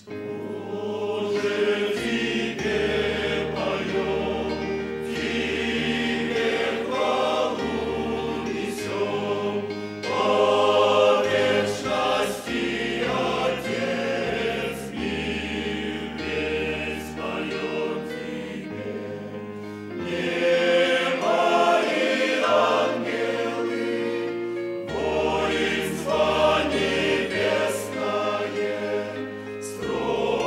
Воинство небесное, строй.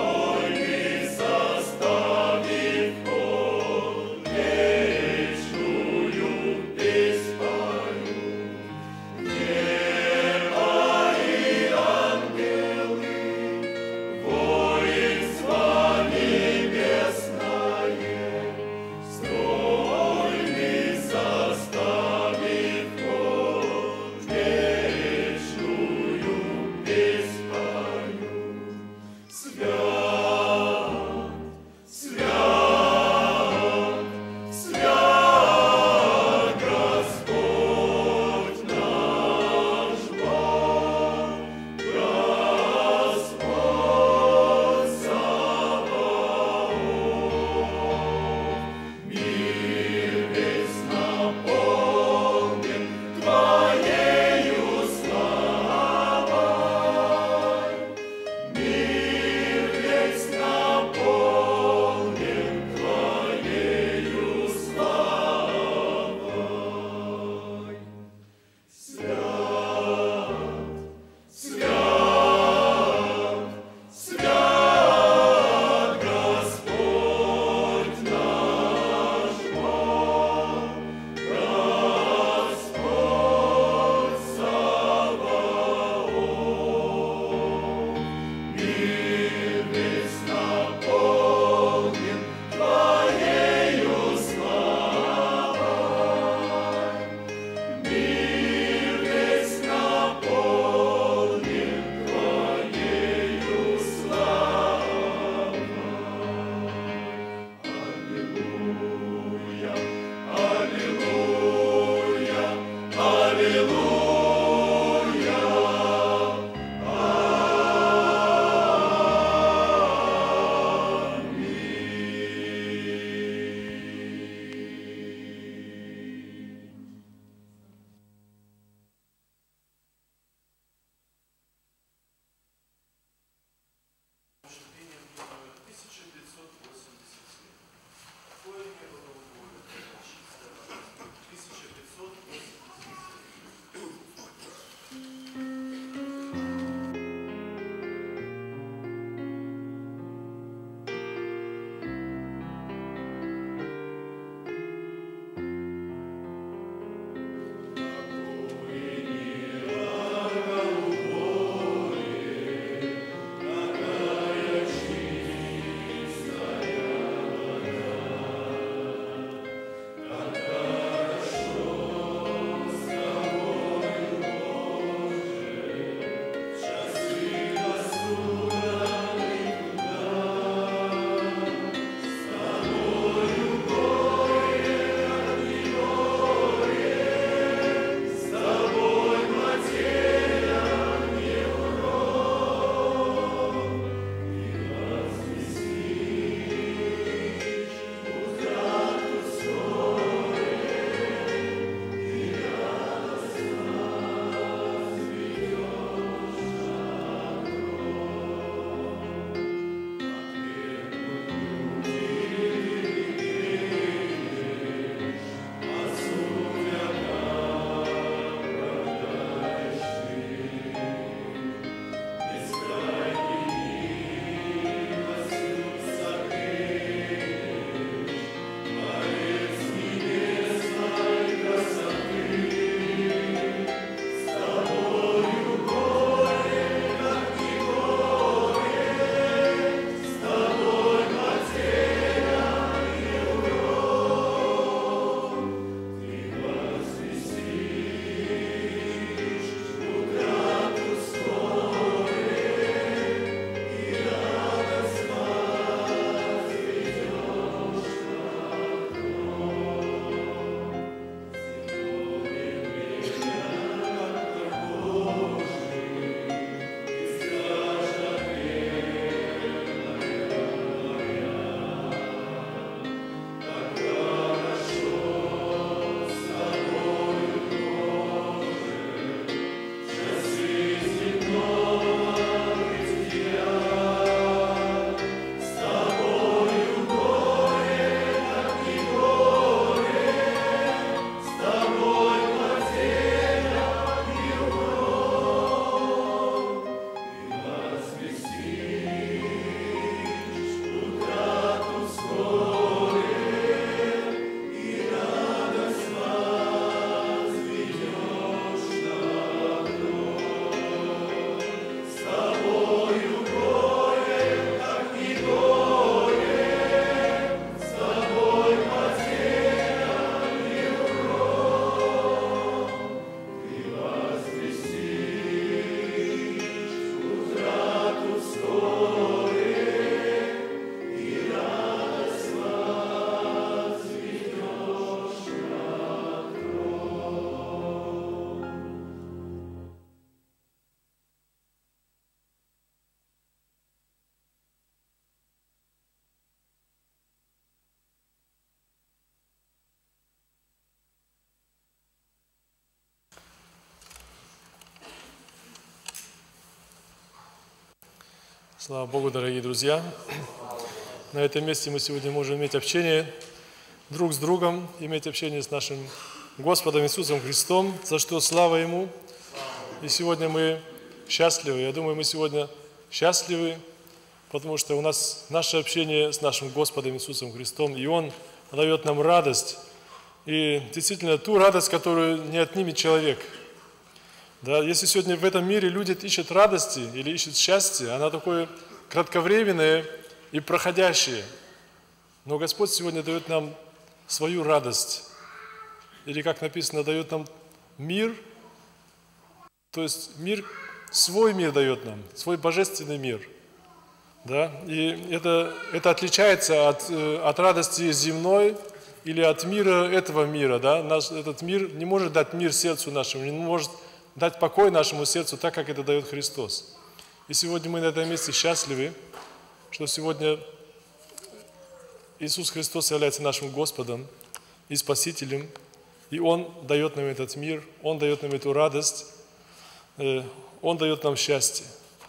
Слава Богу, дорогие друзья! На этом месте мы сегодня можем иметь общение друг с другом, иметь общение с нашим Господом Иисусом Христом, за что слава Ему. И сегодня мы счастливы. Я думаю, мы сегодня счастливы, потому что у нас наше общение с нашим Господом Иисусом Христом, и Он дает нам радость. И действительно ту радость, которую не отнимет человек. Да, если сегодня в этом мире люди ищут радости или ищут счастья, она такое кратковременное и проходящее. Но Господь сегодня дает нам свою радость. Или, как написано, дает нам мир, то есть мир, свой мир дает нам, свой божественный мир. Да? И это отличается от радости земной или от мира этого мира. Да? Этот мир не может дать мир сердцу нашему, не может дать покой нашему сердцу так, как это дает Христос. И сегодня мы на этом месте счастливы, что сегодня Иисус Христос является нашим Господом и Спасителем, и Он дает нам этот мир, Он дает нам эту радость, Он дает нам счастье.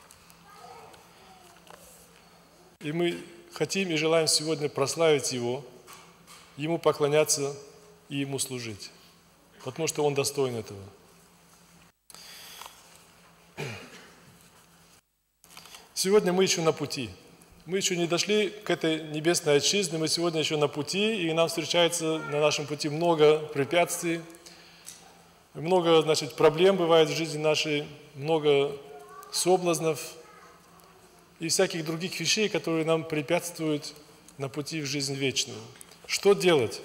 И мы хотим и желаем сегодня прославить Его, Ему поклоняться и Ему служить, потому что Он достоин этого. Сегодня мы еще на пути. Мы еще не дошли к этой небесной отчизне, мы сегодня еще на пути, и нам встречается на нашем пути много препятствий, много, проблем бывает в жизни нашей, много соблазнов и всяких других вещей, которые нам препятствуют на пути в жизнь вечную. Что делать?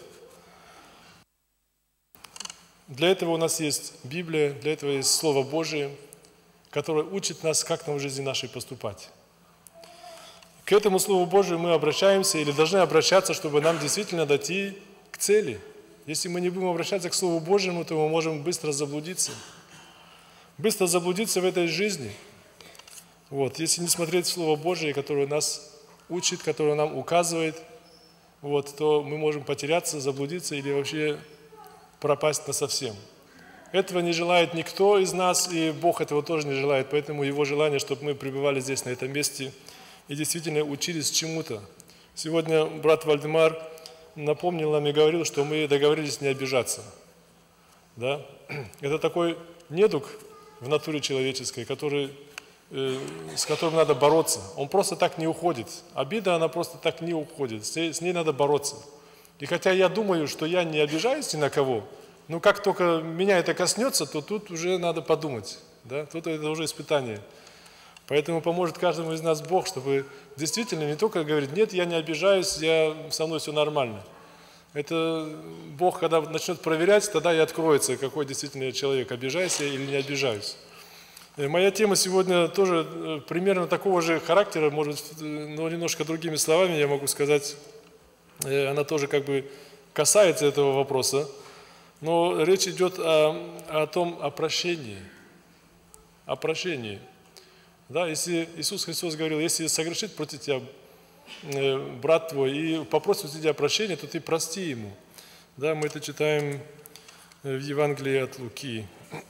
Для этого у нас есть Библия, для этого есть Слово Божие, которое учит нас, как нам в жизни нашей поступать. К этому Слову Божию мы обращаемся или должны обращаться, чтобы нам действительно дойти к цели. Если мы не будем обращаться к Слову Божьему, то мы можем быстро заблудиться. Быстро заблудиться в этой жизни. Если не смотреть в Слово Божие, которое нас учит, которое нам указывает, то мы можем потеряться, заблудиться или вообще пропасть насовсем. Этого не желает никто из нас, и Бог этого тоже не желает, поэтому Его желание, чтобы мы пребывали здесь, на этом месте, и действительно учились чему-то. Сегодня брат Вальдемар напомнил нам и говорил, что мы договорились не обижаться. Да? Это такой недуг в натуре человеческой, с которым надо бороться. Он просто так не уходит. Обида, она просто так не уходит. С ней надо бороться. И хотя я думаю, что я не обижаюсь ни на кого, но как только меня это коснется, то тут уже надо подумать. Да? Тут это уже испытание. Поэтому поможет каждому из нас Бог, чтобы действительно не только говорить: нет, я не обижаюсь, со мной все нормально. Это Бог, когда начнет проверять, тогда и откроется, какой действительно человек, обижаюсь я или не обижаюсь. Моя тема сегодня тоже примерно такого же характера, может, но немножко другими словами я могу сказать. Она тоже касается этого вопроса. Но речь идет о прощении. О прощении. Да, если Иисус Христос говорил: если согрешит против тебя брат твой и попросит у тебя прощения, то ты прости ему. Да, мы это читаем в Евангелии от Луки.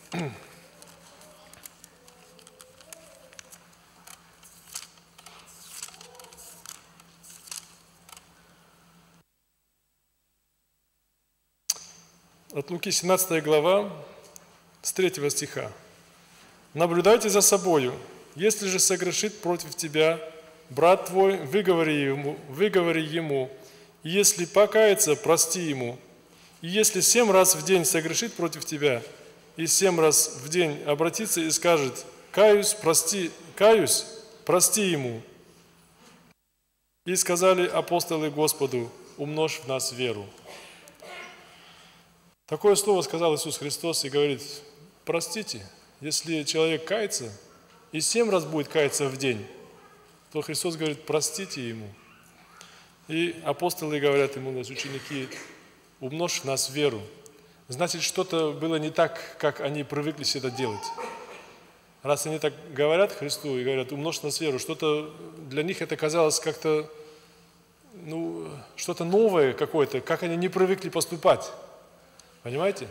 От Луки 17 глава, с 3 стиха. «Наблюдайте за собою. Если же согрешит против тебя брат твой, выговори ему. И если покается, прости ему. И если 7 раз в день согрешит против тебя, и 7 раз в день обратится и скажет: каюсь, прости ему. И сказали апостолы Господу: умножь в нас веру». Такое слово сказал Иисус Христос и говорит: простите. Если человек кается и 7 раз будет каяться в день, то Христос говорит: простите ему. И апостолы говорят ему, ученики: умножь в нас веру. Значит, что-то было не так, как они привыкли всегда делать. Раз они так говорят Христу и говорят: умножь в нас веру, что-то для них это казалось как-то, что-то новое какое-то, как они не привыкли поступать. Понимаете?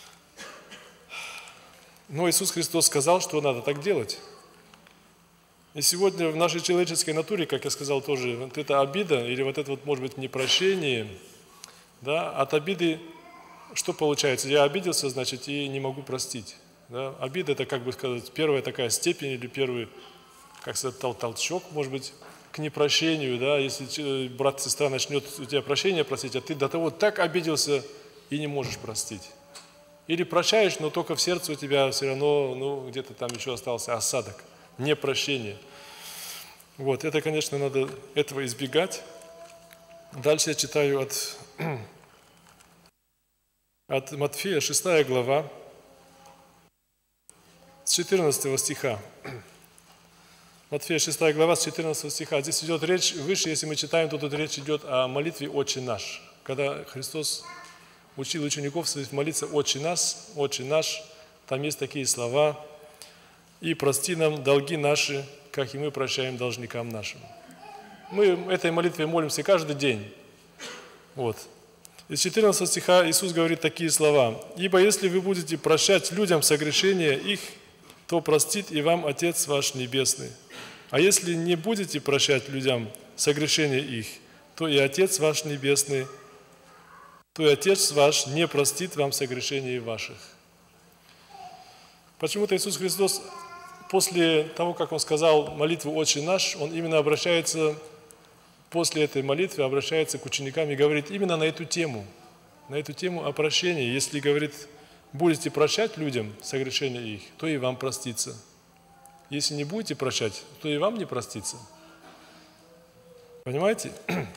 Но Иисус Христос сказал, что надо так делать. И сегодня в нашей человеческой натуре, как я сказал тоже, вот эта обида или вот это вот, может быть, непрощение, да, от обиды что получается? Я обиделся, значит, и не могу простить. Да? Обида – это, как бы сказать, первая такая степень или первый, как сказать, толчок, может быть, к непрощению. Да? Если брат, сестра начнет у тебя прощения просить, а ты до того так обиделся и не можешь простить. Или прощаешь, но только в сердце у тебя все равно, ну, где-то там еще остался осадок, непрощение. Вот, это, конечно, надо этого избегать. Дальше я читаю от Матфея, 6 глава, с 14 стиха. Матфея, 6 глава, с 14 стиха. Здесь идет речь, выше, если мы читаем, то тут речь идет о молитве «Отче наш». Когда Христос учил учеников своих молиться «Отче наш», там есть такие слова: «И прости нам долги наши, как и мы прощаем должникам нашим». Мы этой молитвой молимся каждый день. Вот. Из 14 стиха Иисус говорит такие слова: «Ибо если вы будете прощать людям согрешения их, то простит и вам Отец ваш Небесный. А если не будете прощать людям согрешения их, то и Отец ваш Небесный, то и Отец ваш не простит вам согрешений ваших». Почему-то Иисус Христос после того, как Он сказал молитву «Отче наш», Он именно обращается, после этой молитвы обращается к ученикам и говорит именно на эту тему о прощении. Если, говорит, будете прощать людям согрешения их, то и вам простится. Если не будете прощать, то и вам не простится. Понимаете?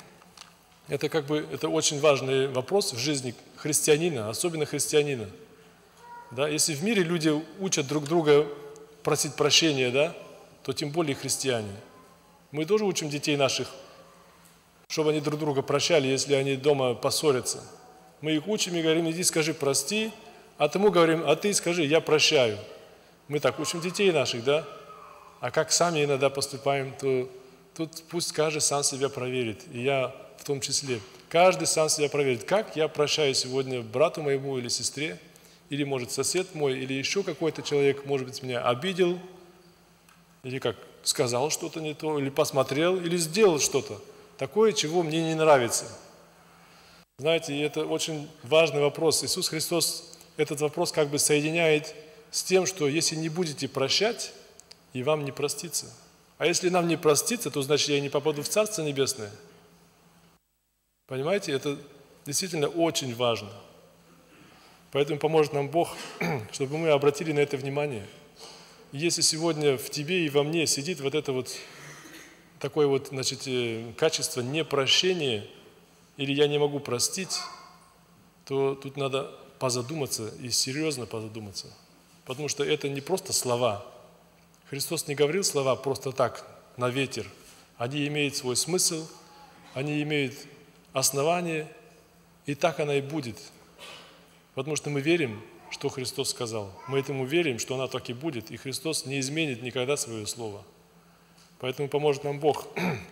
Это очень важный вопрос в жизни христианина, особенно христианина. Да? Если в мире люди учат друг друга просить прощения, да, то тем более христиане. Мы тоже учим детей наших, чтобы они друг друга прощали, если они дома поссорятся. Мы их учим и говорим: иди скажи прости, а тому говорим: а ты скажи я прощаю. Мы так учим детей наших, да? А как сами иногда поступаем, то тут пусть каждый сам себя проверит, и я в том числе. Каждый сам себя проверит, как я прощаю сегодня брату моему или сестре, или, может, сосед мой, или еще какой-то человек, может быть, меня обидел, или как сказал что-то не то, или посмотрел, или сделал что-то такое, чего мне не нравится. Знаете, это очень важный вопрос. Иисус Христос этот вопрос как бы соединяет с тем, что если не будете прощать, и вам не простится. А если нам не простится, то значит я не попаду в Царство Небесное. Понимаете, это действительно очень важно. Поэтому поможет нам Бог, чтобы мы обратили на это внимание. И если сегодня в тебе и во мне сидит вот это вот такое вот, значит, качество непрощения, или я не могу простить, то тут надо позадуматься и серьезно позадуматься. Потому что это не просто слова. Христос не говорил слова просто так, на ветер. Они имеют свой смысл, они имеют основание, и так оно и будет. Потому что мы верим, что Христос сказал. Мы этому верим, что оно так и будет, и Христос не изменит никогда свое слово. Поэтому поможет нам Бог.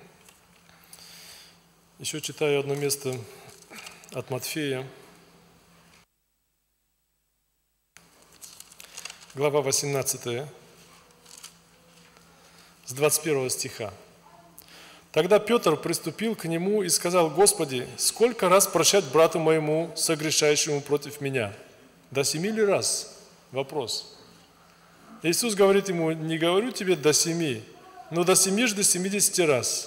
Еще читаю одно место от Матфея. Глава 18, с 21 стиха. «Тогда Петр приступил к нему и сказал: Господи, сколько раз прощать брату моему, согрешающему против меня? До 7 ли раз?» Вопрос. Иисус говорит ему: не говорю тебе до 7, но до 70 раз.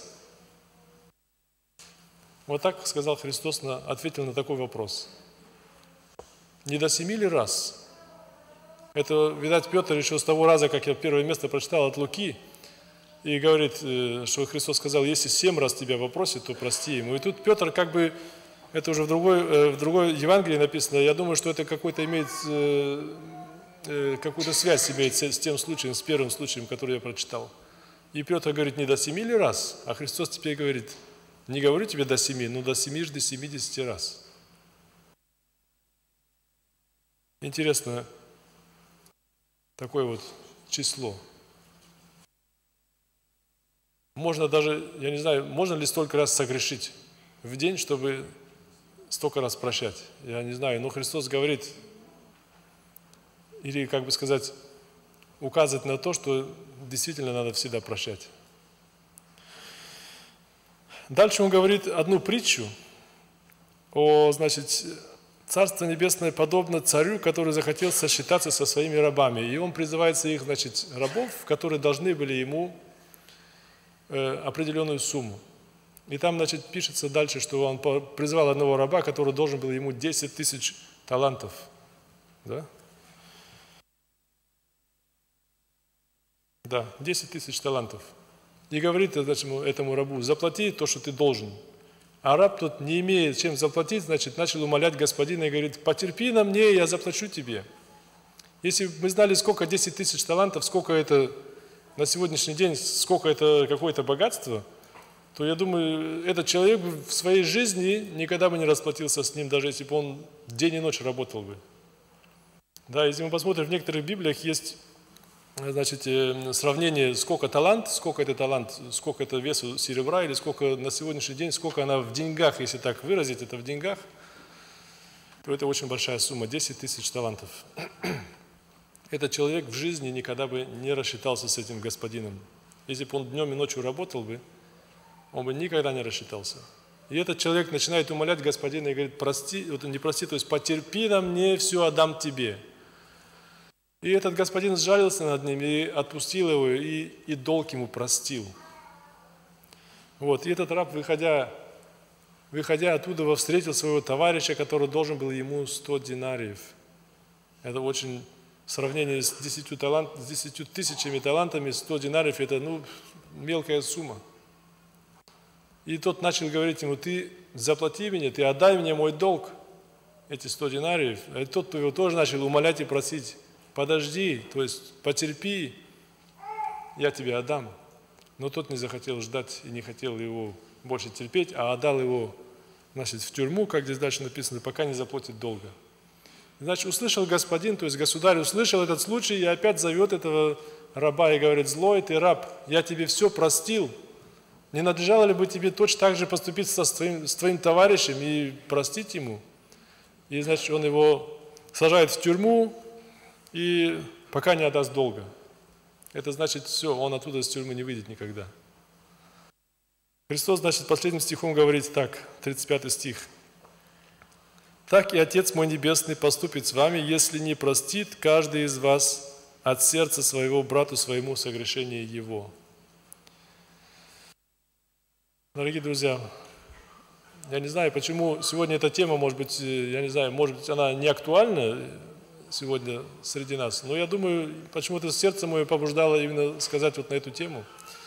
Вот так сказал Христос, ответил на такой вопрос. Не до 7 ли раз? Это, видать, Петр еще с того раза, как я первое место прочитал от Луки, и говорит, что Христос сказал: если 7 раз тебя попросит, то прости ему. И тут Петр как бы, это уже в другой Евангелии написано, я думаю, что это какую-то связь имеет с тем случаем, с первым случаем, который я прочитал. И Петр говорит: не до 7 ли раз? А Христос теперь говорит: не говорю тебе до 7, но до 70 раз. Интересно такое вот число. Можно даже, я не знаю, можно ли столько раз согрешить в день, чтобы столько раз прощать? Я не знаю, но Христос говорит, или, как бы сказать, указывает на то, что действительно надо всегда прощать. Дальше он говорит одну притчу о, значит, Царство Небесное подобно царю, который захотел сосчитаться со своими рабами. И он призывает своих, значит, рабов, которые должны были ему определенную сумму. И там, значит, пишется дальше, что он призвал одного раба, который должен был ему 10 тысяч талантов. Да? Да, 10 тысяч талантов. И говорит, значит, этому рабу: заплати то, что ты должен. А раб тут, не имея чем заплатить, значит, начал умолять господина и говорит: потерпи на мне, я заплачу тебе. Если бы мы знали, сколько 10 тысяч талантов, сколько это на сегодняшний день, сколько это какое-то богатство, то, я думаю, этот человек в своей жизни никогда бы не расплатился с ним, даже если бы он день и ночь работал бы. Да, если мы посмотрим, в некоторых Библиях есть, значит, сравнение, сколько это талант, сколько это весу серебра, или сколько на сегодняшний день, сколько она в деньгах, если так выразить это в деньгах, то это очень большая сумма, 10 тысяч талантов. Этот человек в жизни никогда бы не рассчитался с этим господином. Если бы он днем и ночью работал бы, он бы никогда не рассчитался. И этот человек начинает умолять господина и говорит: прости, вот не прости, то есть потерпи на мне, все отдам тебе. И этот господин сжалился над ним и отпустил его, и долг ему простил. Вот. И этот раб, выходя оттуда, встретил своего товарища, который должен был ему 100 динариев. Это очень, в сравнении с 10 тысячами талантами, 100 динариев – это, мелкая сумма. И тот начал говорить ему: ты заплати мне, ты отдай мне мой долг, эти 100 динариев. А тот его тоже начал умолять и просить: подожди, то есть потерпи, я тебе отдам. Но тот не захотел ждать и не хотел его больше терпеть, а отдал его, значит, в тюрьму, как здесь дальше написано, пока не заплатит долга. Значит, услышал господин, то есть государь услышал этот случай и опять зовет этого раба и говорит: злой ты раб, я тебе все простил. Не надлежало ли бы тебе точно так же поступить с твоим товарищем и простить ему? И, значит, он его сажает в тюрьму, и пока не отдаст долга. Это значит, все, он оттуда из тюрьмы не выйдет никогда. Христос, значит, последним стихом говорит так, 35 стих. «Так и Отец мой Небесный поступит с вами, если не простит каждый из вас от сердца своего брату своему согрешение его». Дорогие друзья, я не знаю, почему сегодня эта тема, может быть, она не актуальна сегодня среди нас, но я думаю, почему-то сердце мое побуждало именно сказать вот на эту тему,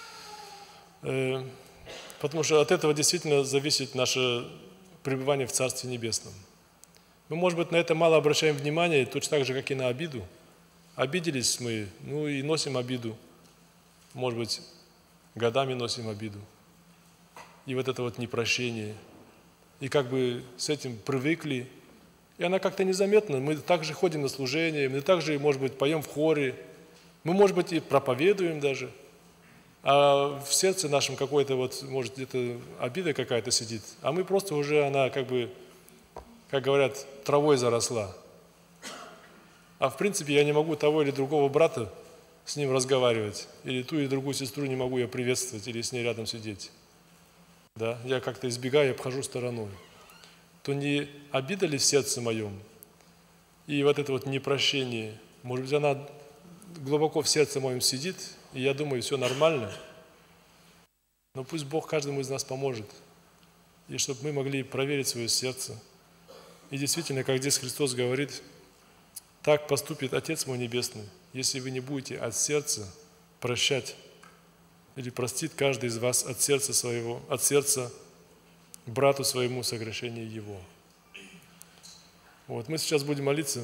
потому что от этого действительно зависит наше пребывание в Царстве Небесном. Мы, может быть, на это мало обращаем внимание, точно так же, как и на обиду. Обиделись мы, и носим обиду, может быть, годами носим обиду. И вот это вот непрощение, и как бы с этим привыкли, и она как-то незаметна. Мы также ходим на служение, мы также, может быть, поем в хоре, мы, может быть, и проповедуем даже, а в сердце нашем какой-то вот, может, где-то обида какая-то сидит, а мы просто уже, она как бы, как говорят, травой заросла. А в принципе я не могу того или другого брата с ним разговаривать, или ту или другую сестру не могу я приветствовать, или с ней рядом сидеть. Да, я как-то избегаю, обхожу стороной. То не обида ли в сердце моем? И вот это вот непрощение, может быть, она глубоко в сердце моем сидит, и я думаю, все нормально. Но пусть Бог каждому из нас поможет, и чтобы мы могли проверить свое сердце. И действительно, как здесь Христос говорит, так поступит Отец мой Небесный, если вы не будете от сердца прощать, или простит каждый из вас от сердца своего, от сердца брату своему согрешение его. Вот, мы сейчас будем молиться,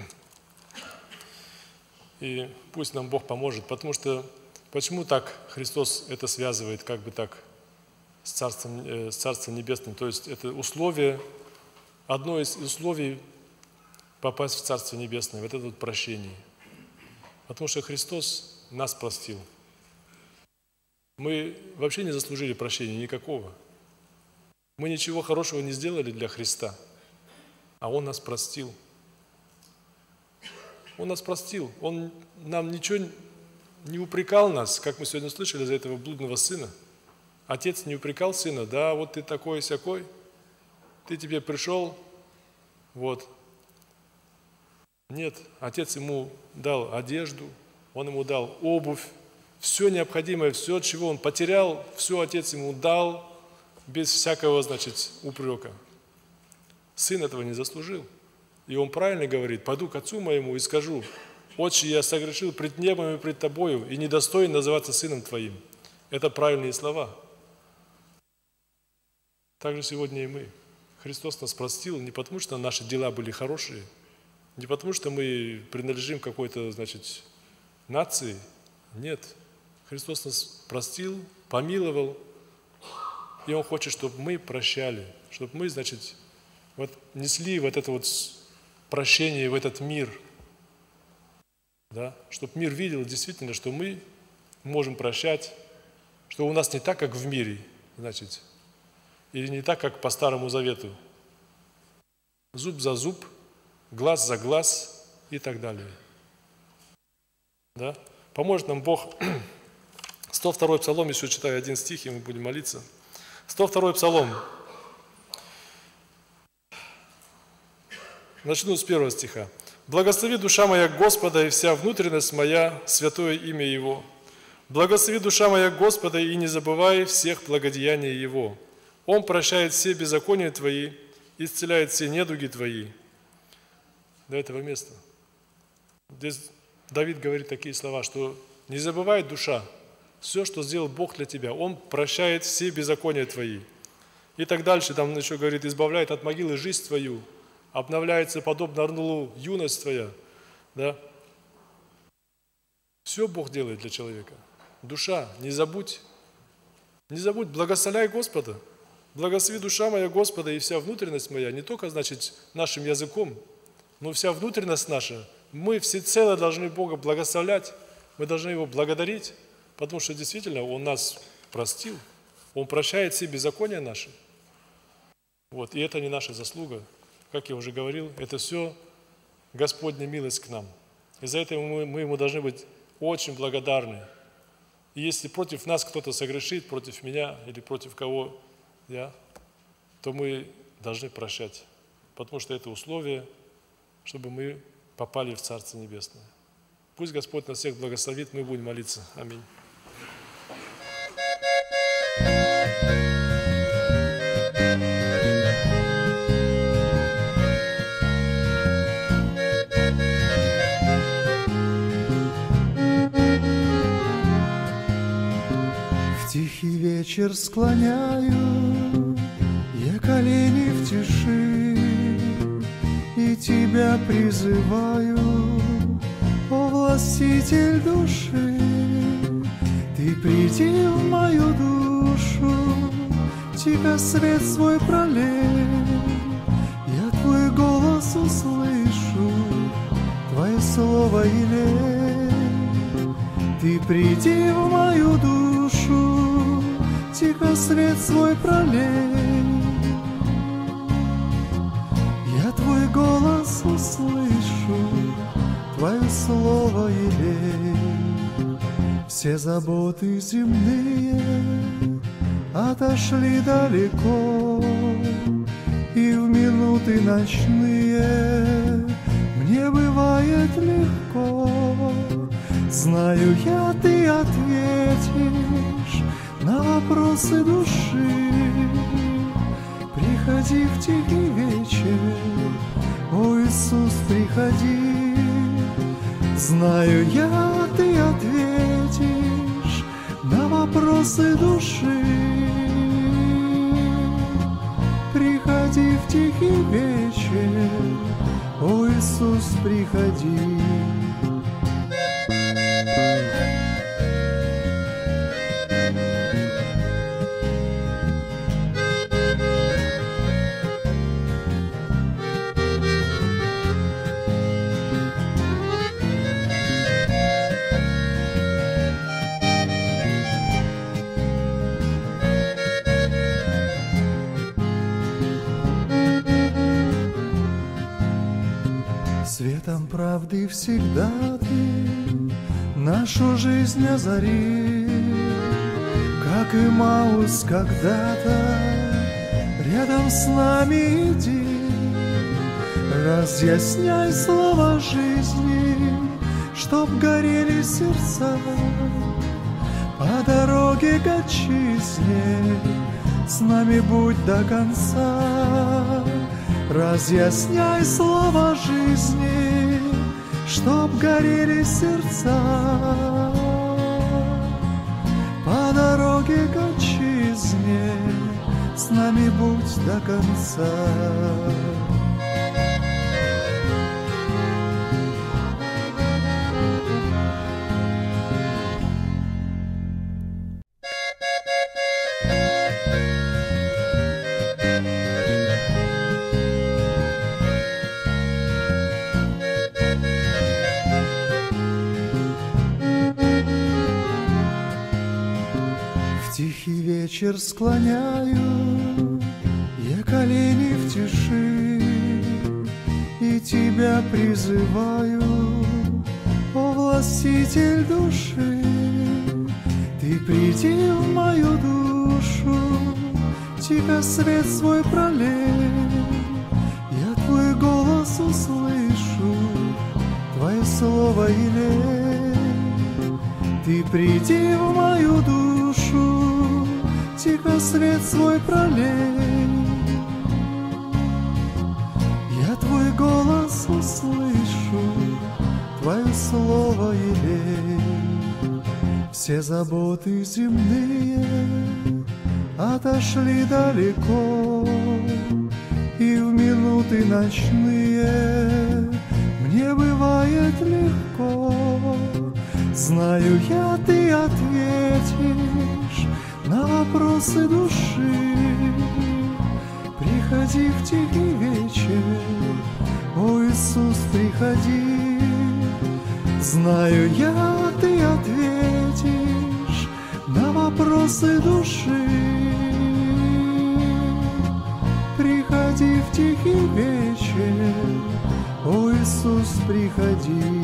и пусть нам Бог поможет, потому что, почему так Христос это связывает, как бы так, с Царством Небесным, то есть это условие, одно из условий попасть в Царство Небесное, вот это вот прощение. Потому что Христос нас простил. Мы вообще не заслужили прощения никакого. Мы ничего хорошего не сделали для Христа, а Он нас простил. Он нас простил. Он нам ничего не упрекал нас, как мы сегодня слышали, за этого блудного сына. Отец не упрекал сына: да, вот ты такой-сякой, ты тебе пришел, вот. Нет, отец ему дал одежду, он ему дал обувь, все необходимое, все, чего он потерял, все отец ему дал, без всякого, упрека. Сын этого не заслужил. И он правильно говорит: пойду к отцу моему и скажу: отче, я согрешил пред небом и пред тобою, и недостоин называться сыном твоим. Это правильные слова. Так же сегодня и мы. Христос нас простил не потому, что наши дела были хорошие, не потому, что мы принадлежим какой-то, нации. Нет. Христос нас простил, помиловал, и Он хочет, чтобы мы прощали, чтобы мы, несли вот это вот прощение в этот мир, да? Чтобы мир видел действительно, что мы можем прощать, что у нас не так, как в мире, или не так, как по Старому Завету. Зуб за зуб, глаз за глаз и так далее. Да? Поможет нам Бог. 102-й Псалом, еще читаю один стих, и мы будем молиться. 102-й Псалом. Начну с 1 стиха. «Благослови душа моя Господа, и вся внутренность моя, святое имя Его. Благослови душа моя Господа, и не забывай всех благодеяний Его. Он прощает все беззакония твои, исцеляет все недуги твои». До этого места. Здесь Давид говорит такие слова, что не забывай, душа, все, что сделал Бог для тебя. Он прощает все беззакония твои. И так дальше, там еще говорит: избавляет от могилы жизнь твою, обновляется подобно орлу юность твоя. Да? Все Бог делает для человека. Душа, не забудь, благословляй Господа. Благослови душа моя Господа, и вся внутренность моя, не только, нашим языком, но вся внутренность наша. Мы всецело должны Бога благословлять, мы должны Его благодарить, потому что действительно Он нас простил, Он прощает все беззакония наши. Вот. И это не наша заслуга. Как я уже говорил, это все Господня милость к нам. И за это мы Ему должны быть очень благодарны. И если против нас кто-то согрешит, против меня или против кого, то мы должны прощать, потому что это условие, чтобы мы попали в Царство Небесное. Пусть Господь нас всех благословит, мы будем молиться. Аминь. В тихий вечер склоняю я колени в тиши и Тебя призываю, о властитель души. Ты приди в мою душу, тихо свет свой пролей, я Твой голос услышу, Твое слово елей. Ты приди в мою душу, тихо свет свой пролей, я Твой голос услышу, Твое слово елей. Все заботы земные отошли далеко, и в минуты ночные мне бывает легко. Знаю я, Ты ответишь на вопросы души. Приходи в тихий вечер, о Иисус, приходи. Знаю я, Ты ответишь на вопросы души. Приходи в тихий вечер, о Иисус, приходи. Свет Светом правды всегда Ты нашу жизнь озари, как Имаус когда-то рядом с нами иди. Разъясняй слова жизни, чтоб горели сердца по дороге к отчизне. С нами будь до конца. Разъясняй слова жизни, чтоб горели сердца по дороге к отчизне. С нами будь до конца. Тихий вечер склоняю я колени в тиши и Тебя призываю, о властитель души. Ты приди в мою душу, тихо свет свой пролей. Я Твой голос услышу, Твое слово елей. Ты приди в мою душу, тихо свет свой пролей. Я Твой голос услышу, Твое слово елей. Все заботы земные отошли далеко, и в минуты ночные мне бывает легко. Знаю я, Ты ответишь на вопросы души. Приходи в тихий вечер, о Иисус, приходи. Знаю я, Ты ответишь на вопросы души. Приходи в тихий вечер, о Иисус, приходи.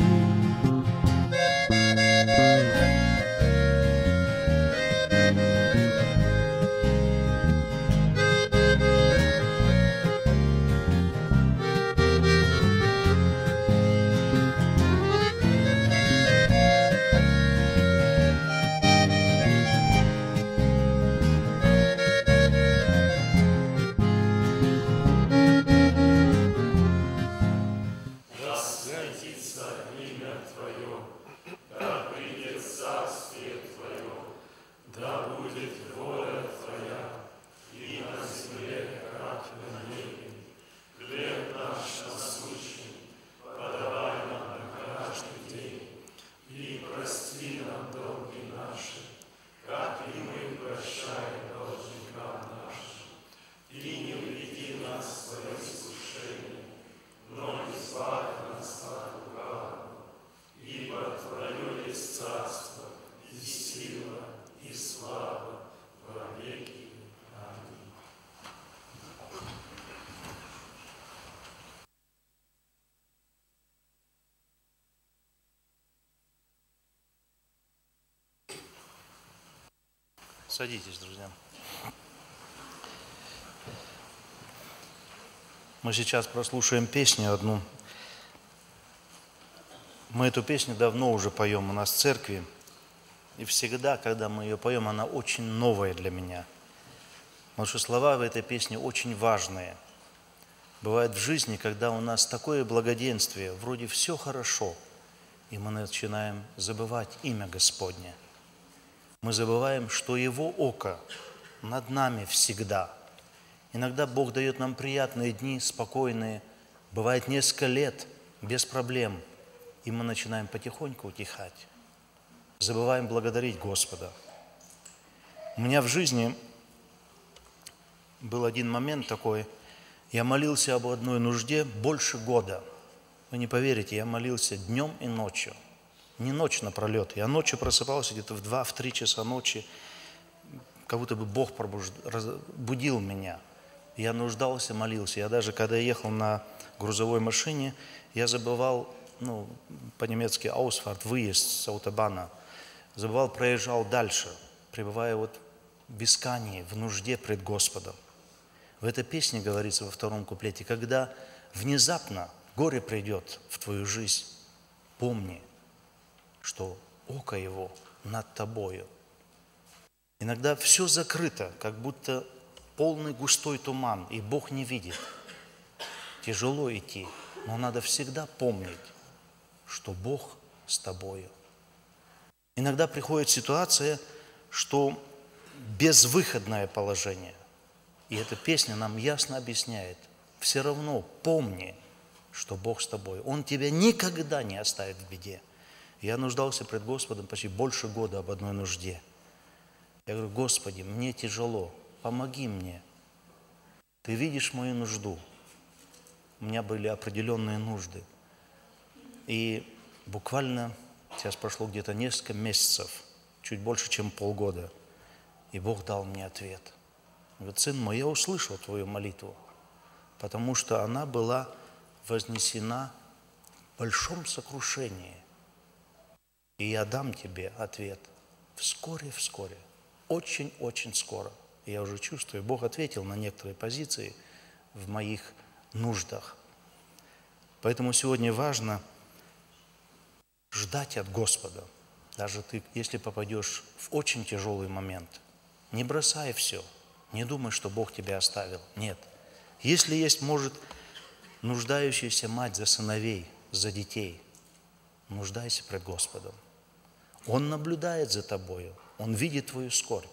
Садитесь, друзья. Мы сейчас прослушаем песню одну. Мы эту песню давно уже поем у нас в церкви. И всегда, когда мы ее поем, она очень новая для меня. Потому что слова в этой песне очень важные. Бывает в жизни, когда у нас такое благоденствие, вроде все хорошо, и мы начинаем забывать имя Господне. Мы забываем, что Его око над нами всегда. Иногда Бог дает нам приятные дни, спокойные. Бывает несколько лет без проблем. И мы начинаем потихоньку утихать. Забываем благодарить Господа. У меня в жизни был один момент такой. Я молился об одной нужде больше года. Вы не поверите, я молился днем и ночью. Не ночь напролет. Я ночью просыпался где-то в 2-3 часа ночи, как будто бы Бог будил меня. Я нуждался, молился. Я даже, когда ехал на грузовой машине, я забывал, по-немецки «Ausfahrt», выезд с автобана, забывал, проезжал дальше, пребывая в искании, в нужде пред Господом. В этой песне говорится во втором куплете: когда внезапно горе придет в твою жизнь, помни, что око Его над тобою. Иногда все закрыто, как будто полный густой туман, и Бог не видит. Тяжело идти, но надо всегда помнить, что Бог с тобою. Иногда приходит ситуация, что безвыходное положение. И эта песня нам ясно объясняет: все равно помни, что Бог с тобой. Он тебя никогда не оставит в беде. Я нуждался пред Господом почти больше года об одной нужде. Я говорю: Господи, мне тяжело, помоги мне. Ты видишь мою нужду. У меня были определенные нужды. И буквально сейчас прошло где-то несколько месяцев, чуть больше, чем полгода, и Бог дал мне ответ. Он говорит: сын мой, я услышал твою молитву, потому что она была вознесена в большом сокрушении. И я дам тебе ответ вскоре, очень-очень скоро. И я уже чувствую, Бог ответил на некоторые позиции в моих нуждах. Поэтому сегодня важно ждать от Господа. Даже ты, если попадешь в очень тяжелый момент, не бросай все, не думай, что Бог тебя оставил. Нет. Если есть, может, нуждающаяся мать за сыновей, за детей, нуждайся пред Господом. Он наблюдает за тобою, Он видит твою скорбь.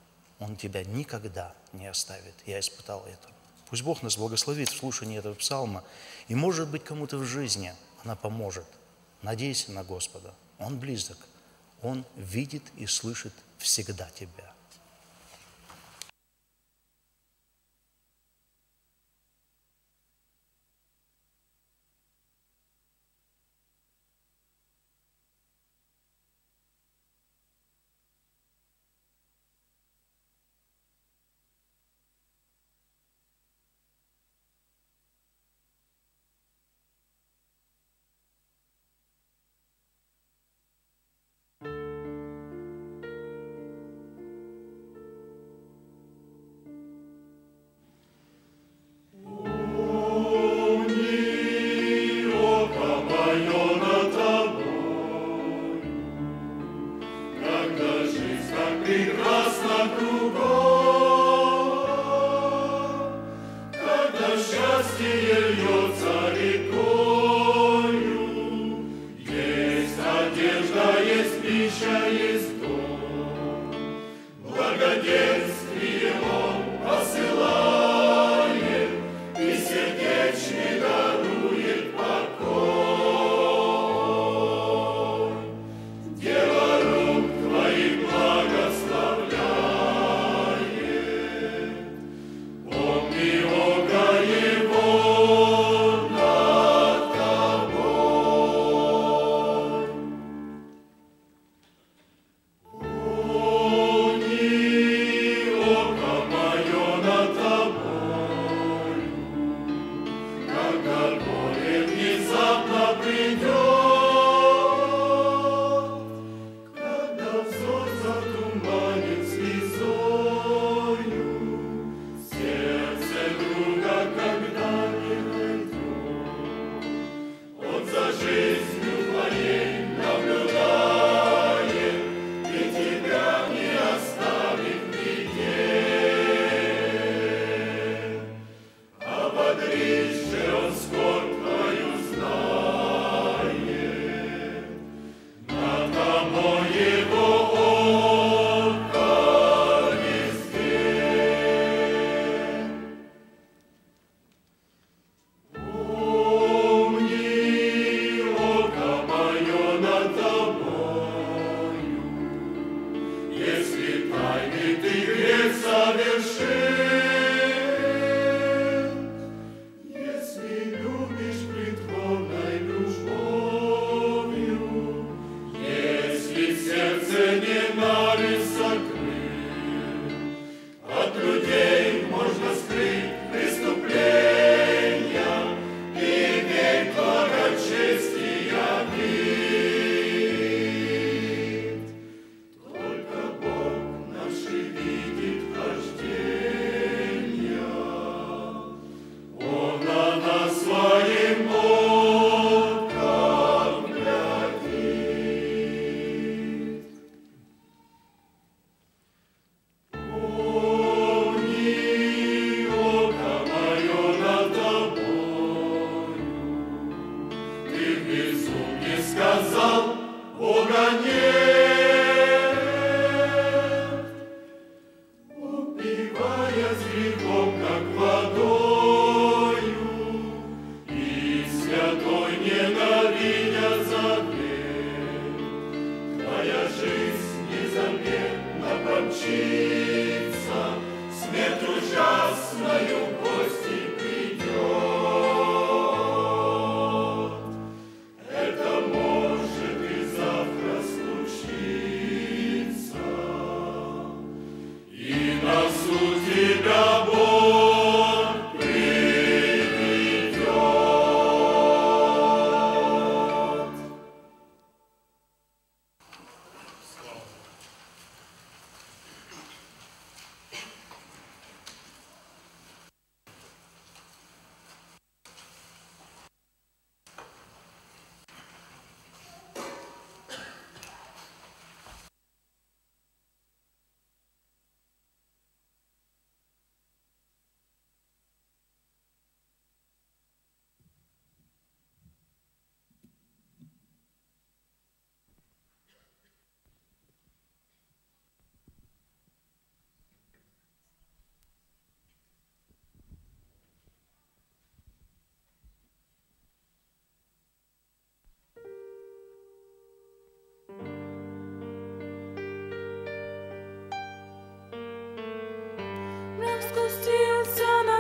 Он тебя никогда не оставит. Я испытал это. Пусть Бог нас благословит в слушании этого псалма. И, может быть, кому-то в жизни она поможет. Надейся на Господа. Он близок. Он видит и слышит всегда тебя. От людей можно скрыть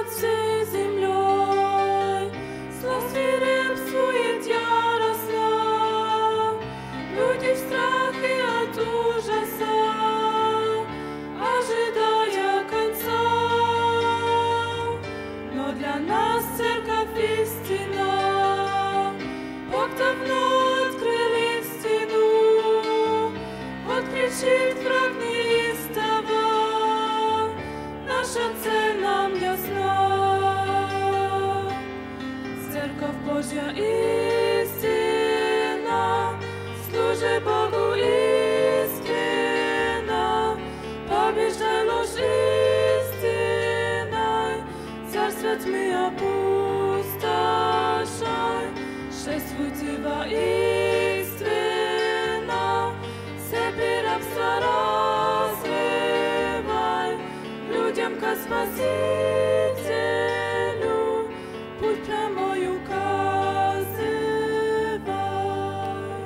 над всей землей. Зло свирепствует яростно, люди в страхе от ужаса, ожидая конца. Но для нас церковь истина, Бог давно открыл истину, вот кричит враг неистово, наша цель нам ясна. Церковь Божья истина, служи Богу искренно, побеждай ложь истиной, царство тьмы опустошай, шествуйте воинственно, цепи рабства разрывай, людям ко Спасителю путь прямой указывай.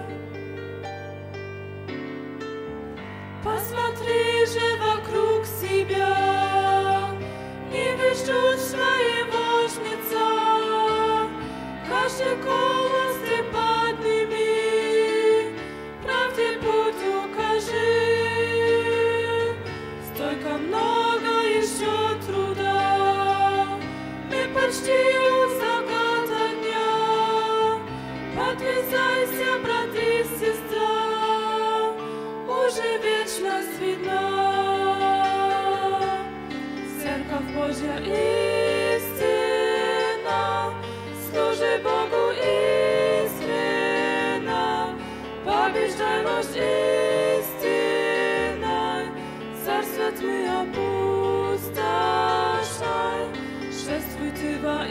Посмотри же вокруг себя, не ждут своего жнеца, каждый голос ты подними, правде путь укажи. Столько много еще труда, мы почти у заката дня. Подвязайся, брат и сестра, уже вечность видна. Церковь Божья истина, служи Богу искренно, побеждай ложь истиной, царство тьмы опустошай, шествуйте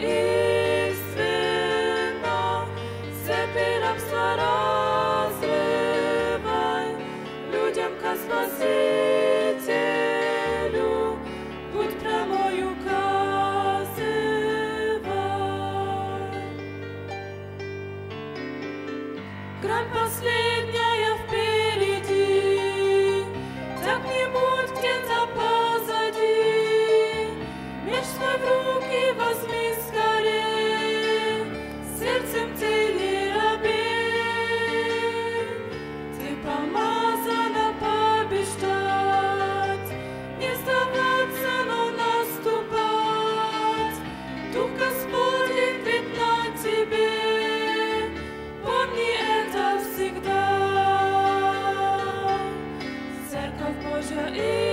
воинственно, цепи рабства разрывай, людям ко Спасителю путь прямой указывай. Грань последняя впереди, так не будь где-то позади, меч свой в руки возьми скорее, сердцем ты не робей. Ты помазана побеждать, не сдаваться, но наступать. Дух Господень ведь на тебе, помни это всегда. Церковь Божья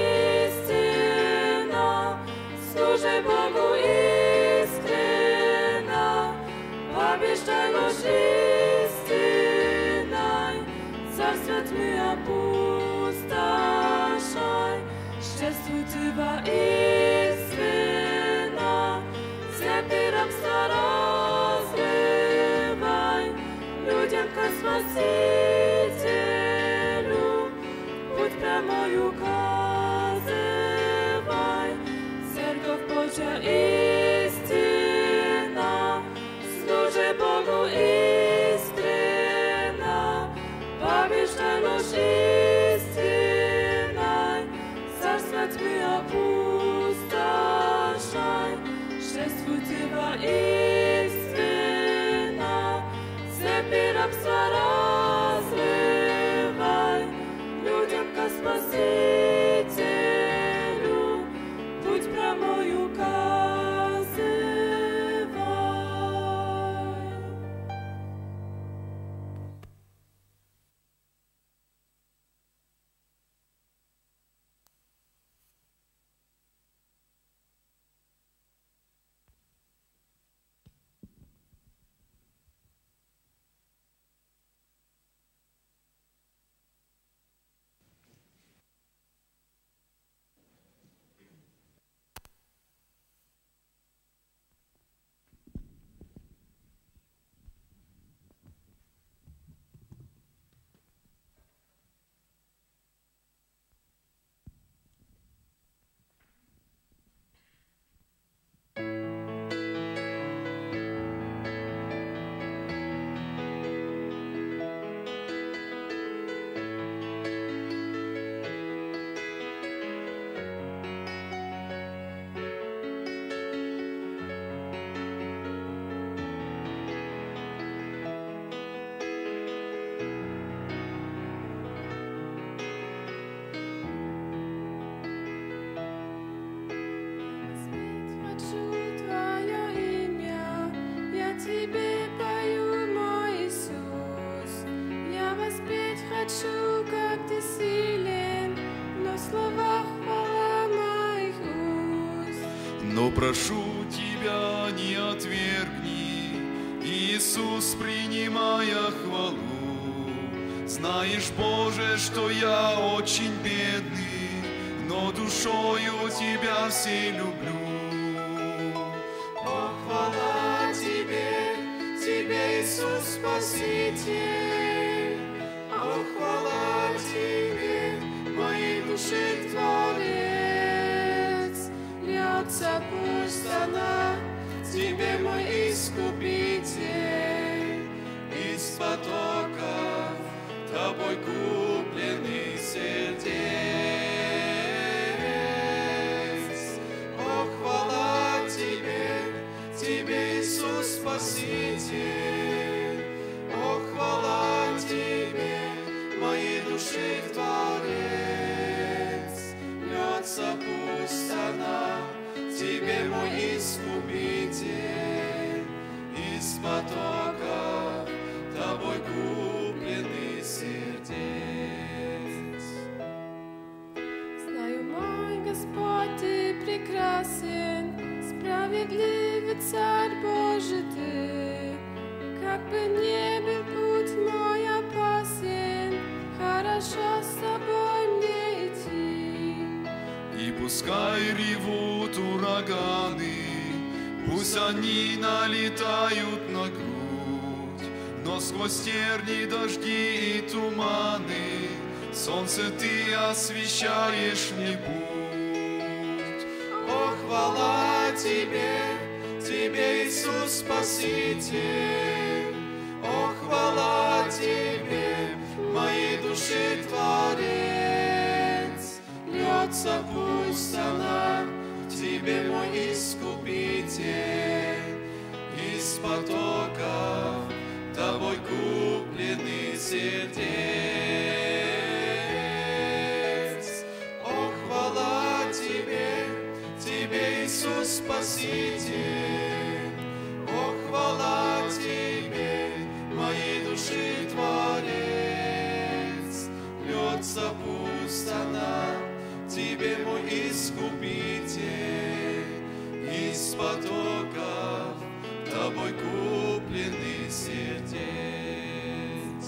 истина, служи Богу искренно, побеждай ложь истиной, царство тьмы опустошай, шествуйте воинственно, цепи рабства разрывай, людям ко Спасителю путь прямой указывай. Церковь Божья истина, служи Богу искренно, побеждай ложь истиной, царство тьмы опустошай, шествуйте воинственно, цепи рабства разрывай, людям ко Спасителю путь прямой указывай. Но прошу Тебя, не отвергни, Иисус, принимая хвалу. Знаешь, Боже, что я очень бедный, но душою Тебя все люблю. О, хвала Тебе, Тебе, Иисус Спаситель. О, хвала Тебе, моей души Творец. Льется пусть она, Тебе, мой Искупитель. Из потока Тобой купленный сердец. О, хвала Тебе, Тебе, Иисус Спаситель. О, хвала Тебе, моей души Творец. Льется пусть она, Тебе, мой Искупитель. Из потока Тобой купленный сердец. Знаю, мой Господь, Ты прекрасен, справедливый Царь Божий Ты. Как бы не был путь мой опасен, хорошо с Тобой мне идти. И пускай ревут ураганы, пусть они налетают на грудь, но сквозь терни, дожди и туманы солнце Ты освещаешь мне путь. О, хвала Тебе, Тебе, Иисус Спаситель. О, хвала Тебе, моей души Творец. Льется пусть она, Тебе, мой Искупитель. Из потока Тобой купленный сердец. О, хвала Тебе, Тебе, Иисус Спаситель. О, хвала Тебе, моей души Творец. Льется пусть она, Тебе, мой Искупитель. Из потоков Тобой купленный сердец.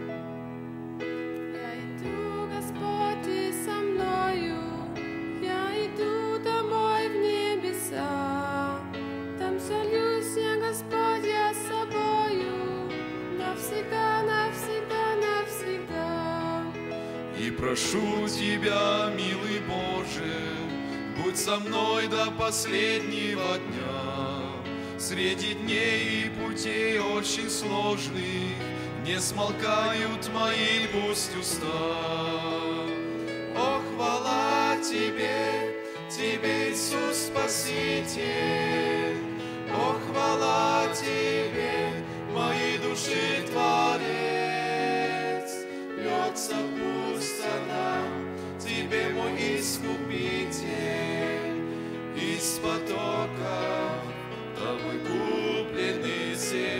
Я иду, Господь, Ты со мною, я иду домой в небеса. Там солюсь я, Господь, я с собою, навсегда, навсегда, навсегда. И прошу Тебя, милый Боже, будь со мной до последнего дня. Среди дней и путей очень сложных не смолкают мои пусть уста. О, хвала Тебе, Тебе, Иисус Спаситель. О, хвала Тебе, моей души Творец. Льется пусть она, Тебе, мой Искупитель. Из потока Тобой купленный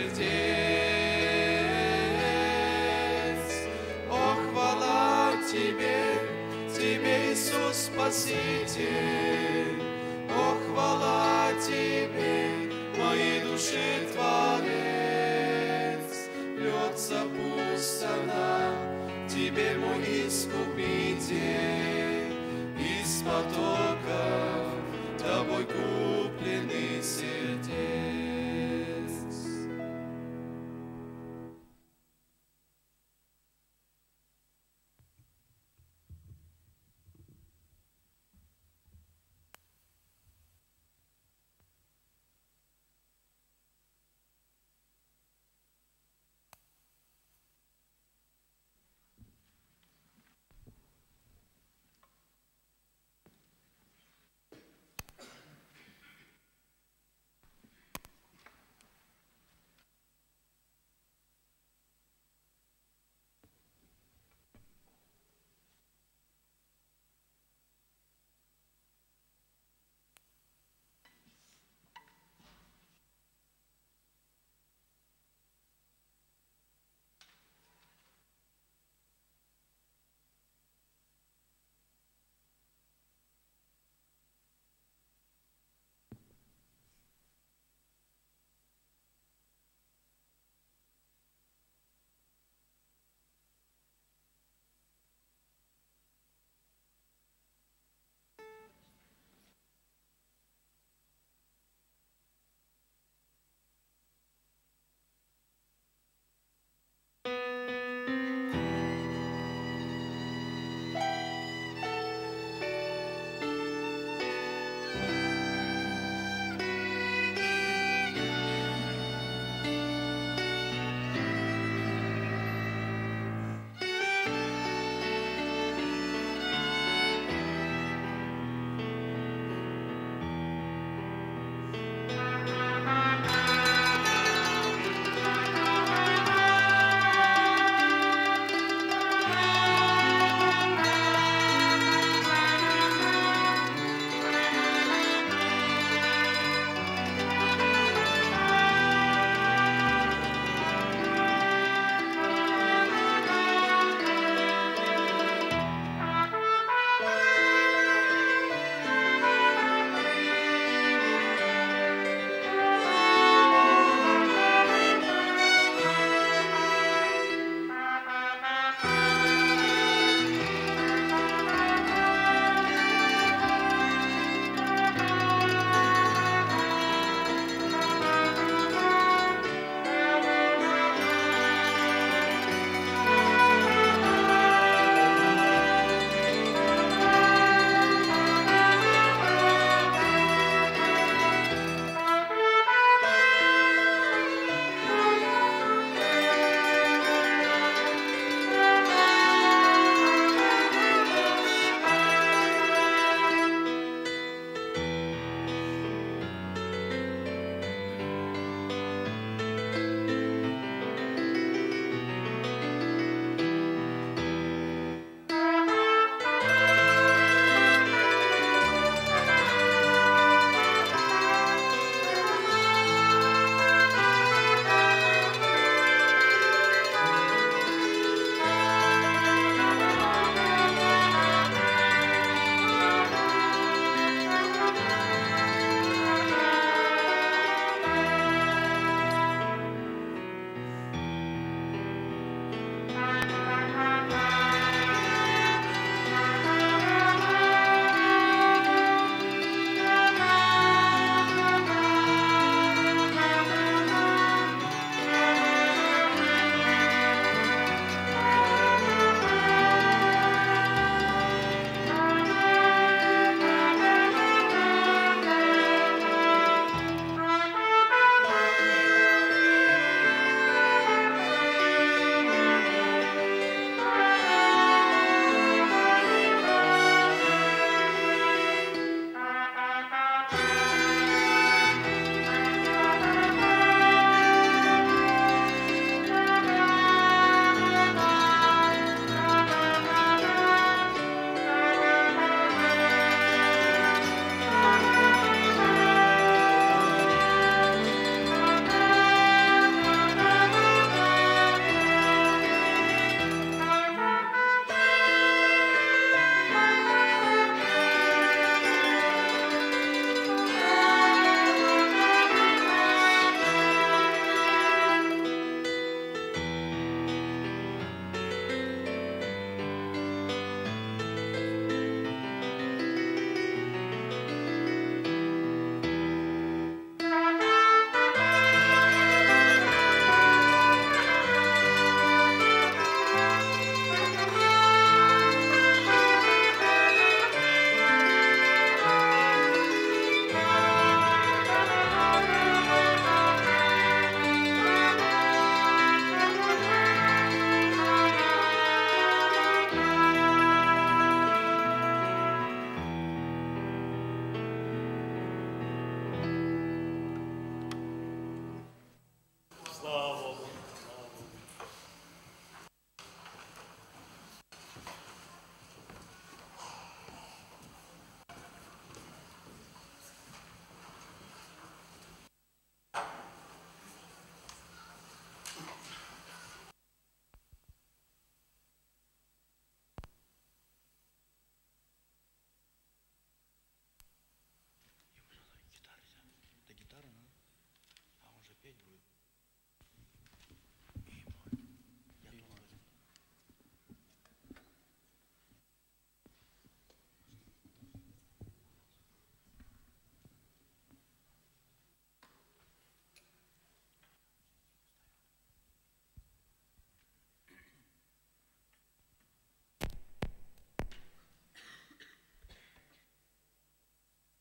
сердец. О, хвала Тебе, Тебе, Иисус Спаситель. О, хвала Тебе, моей души Творец. Льется пусть она, Тебе, мой Искупитель. Из потока Тобой купленный сердец.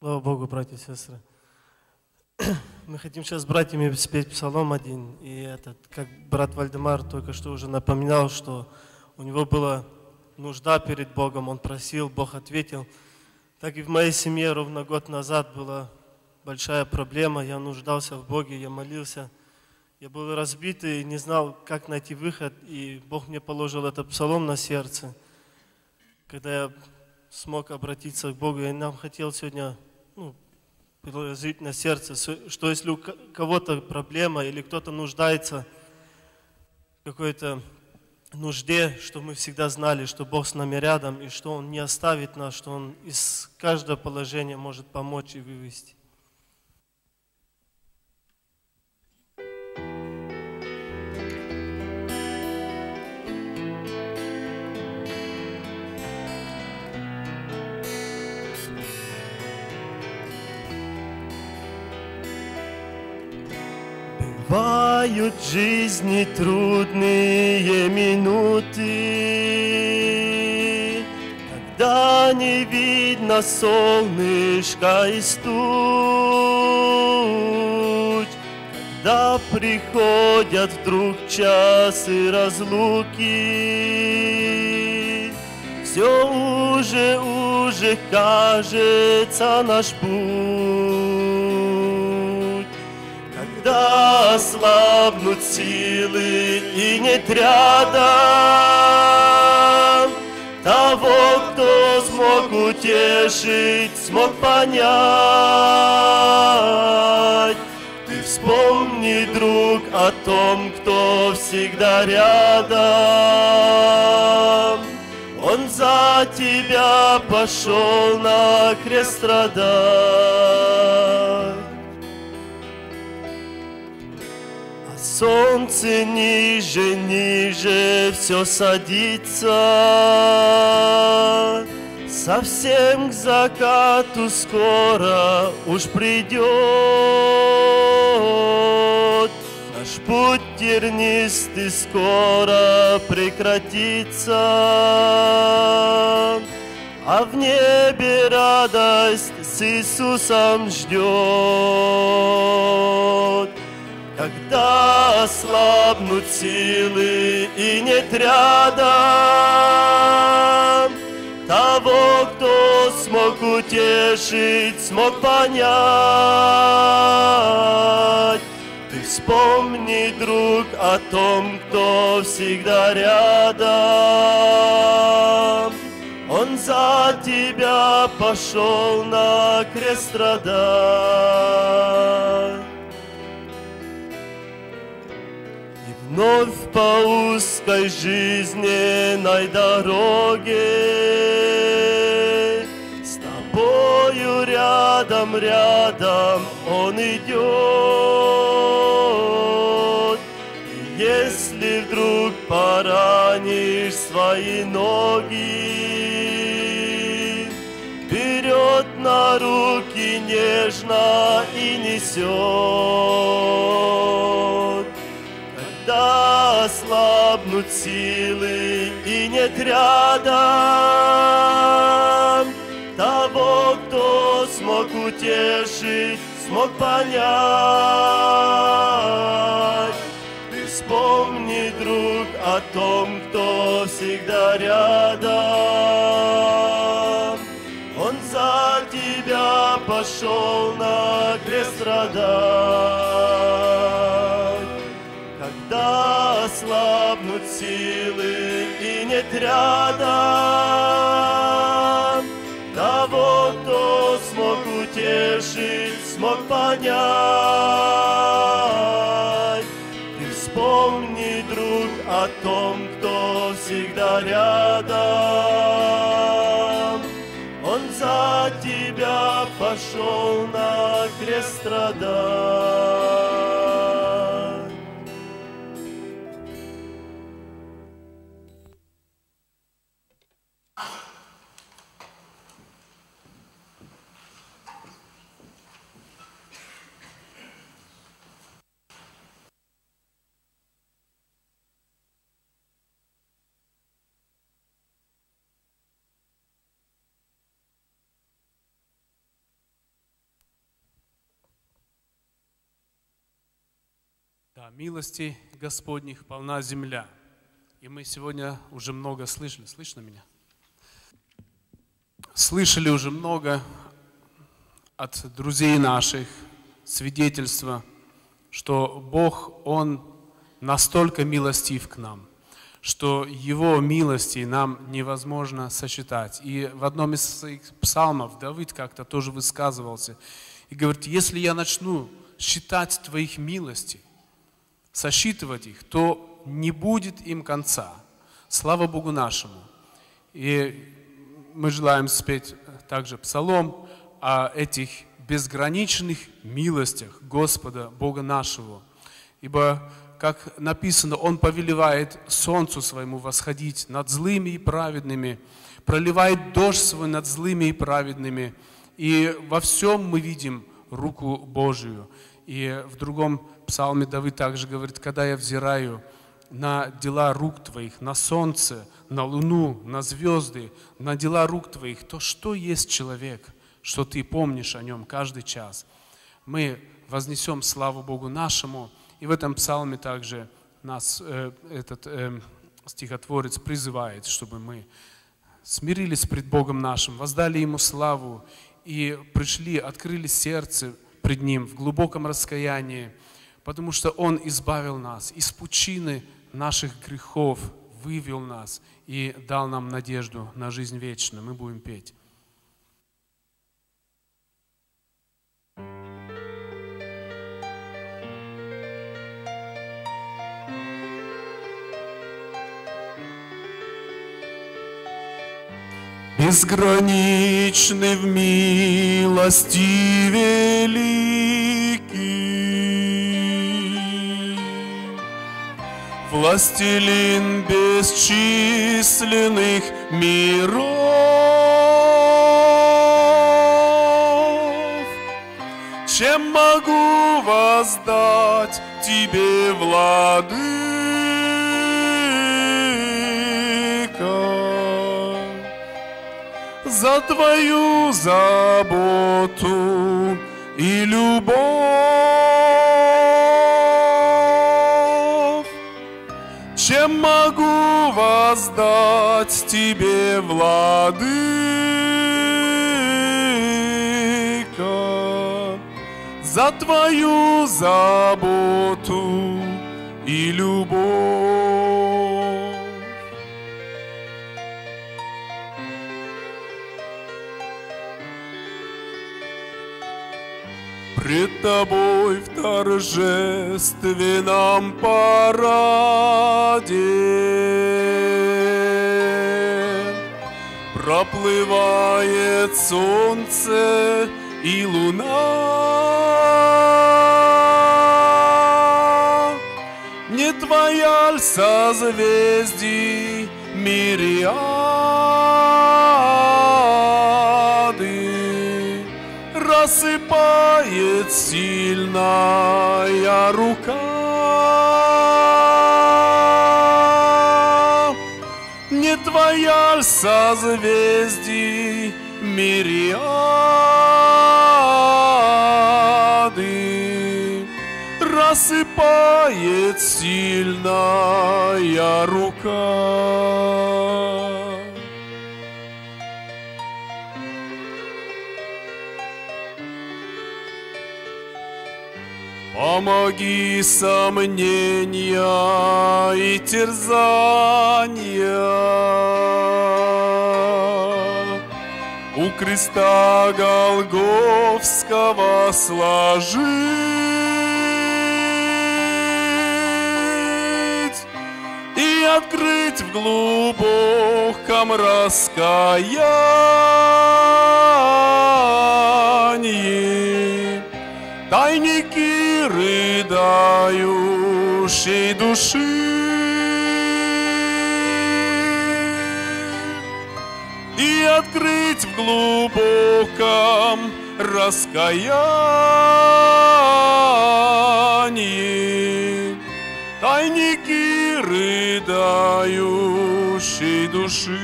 Слава Богу, братья и сестры. Мы хотим сейчас с братьями спеть Псалом 1. И как брат Вальдемар только что уже напоминал, что у него была нужда перед Богом, он просил, Бог ответил. Так и в моей семье ровно год назад была большая проблема. Я нуждался в Боге, я молился. Я был разбитый, не знал, как найти выход. И Бог мне положил этот псалом на сердце. Когда я смог обратиться к Богу, я нам хотел сегодня положить на сердце, что если у кого-то проблема или кто-то нуждается в какой-то нужде, что мы всегда знали, что Бог с нами рядом, и что Он не оставит нас, что Он из каждого положения может помочь и вывести. Бывают в жизни трудные минуты, когда не видно солнышка из туч, когда приходят вдруг часы разлуки, все уже кажется наш путь. Когда ослабнут силы и нет рядом того, кто смог утешить, смог понять, ты вспомни, друг, о том, кто всегда рядом. Он за тебя пошел на крест страдать. Солнце ниже, ниже все садится, совсем к закату скоро уж придет. Наш путь тернистый скоро прекратится, а в небе радость с Иисусом ждет. Когда ослабнут силы и нет рядом того, кто смог утешить, смог понять, ты вспомни, друг, о том, кто всегда рядом. Он за тебя пошел на крест страдать. Вновь по узкой жизненной дороге с тобою рядом Он идет. И если вдруг поранишь свои ноги, берет на руки нежно и несет. Когда ослабнут силы и нет рядом того, кто смог утешить, смог понять, ты вспомни, друг, о том, кто всегда рядом. Он за тебя пошел на крест страдать. Когда ослабнут силы и нет рядом того, кто смог утешить, смог понять, ты вспомни, друг, о том, кто всегда рядом. Он за тебя пошел на крест страдать. Да, милости Господних полна земля. И мы сегодня уже много слышали. Слышно меня? Слышали уже много от друзей наших свидетельства, что Бог, Он настолько милостив к нам, что Его милости нам невозможно сосчитать. И в одном из своих псалмов Давид как-то тоже высказывался и говорит: если я начну считать Твоих милостей, сосчитывать их, то не будет им конца. Слава Богу нашему. И мы желаем спеть также псалом о этих безграничных милостях Господа, Бога нашего. Ибо, как написано, Он повелевает солнцу своему восходить над злыми и праведными, проливает дождь свой над злыми и праведными. И во всем мы видим руку Божию. И в другом псалме Давид также говорит: когда я взираю на дела рук Твоих, на солнце, на луну, на звезды, на дела рук Твоих, то что есть человек, что Ты помнишь о нем каждый час? Мы вознесем славу Богу нашему, и в этом псалме также нас этот стихотворец призывает, чтобы мы смирились пред Богом нашим, воздали Ему славу и пришли, открыли сердце пред Ним в глубоком раскаянии, потому что Он избавил нас из пучины наших грехов, вывел нас и дал нам надежду на жизнь вечную. Мы будем петь. Безграничный в милости великий, властелин бесчисленных миров. Чем могу воздать Тебе, Владыка, за Твою заботу и любовь? Чем могу воздать Тебе, Владыка, за Твою заботу и любовь? Пред Тобой в торжественном параде проплывает солнце и луна. Не Твоя ль созвездий мириады рассыпает сильная рука? Не Твоя ль созвездий мириады рассыпает сильная рука? Помоги сомнения и терзания у креста Голгофского сложить и открыть в глубоком раскаянии тайники рыдающей души и открыть в глубоком раскаянии тайники рыдающей души.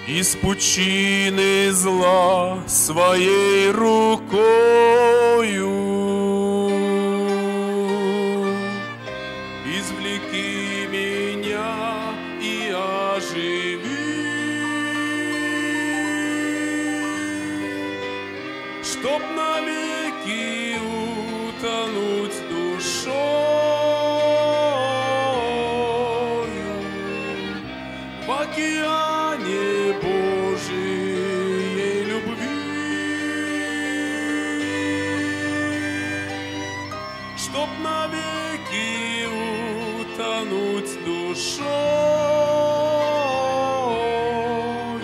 из пучины зла своей рукою. Извлеки меня и оживи, чтоб навеки утонуть душою в океане Божией любви, чтоб навеки утонуть душою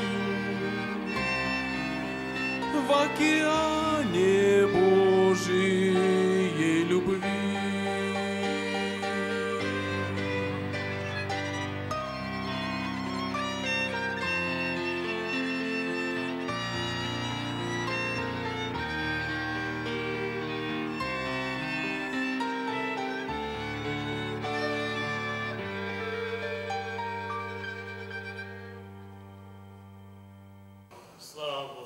в океане Божией любви. Слава Богу.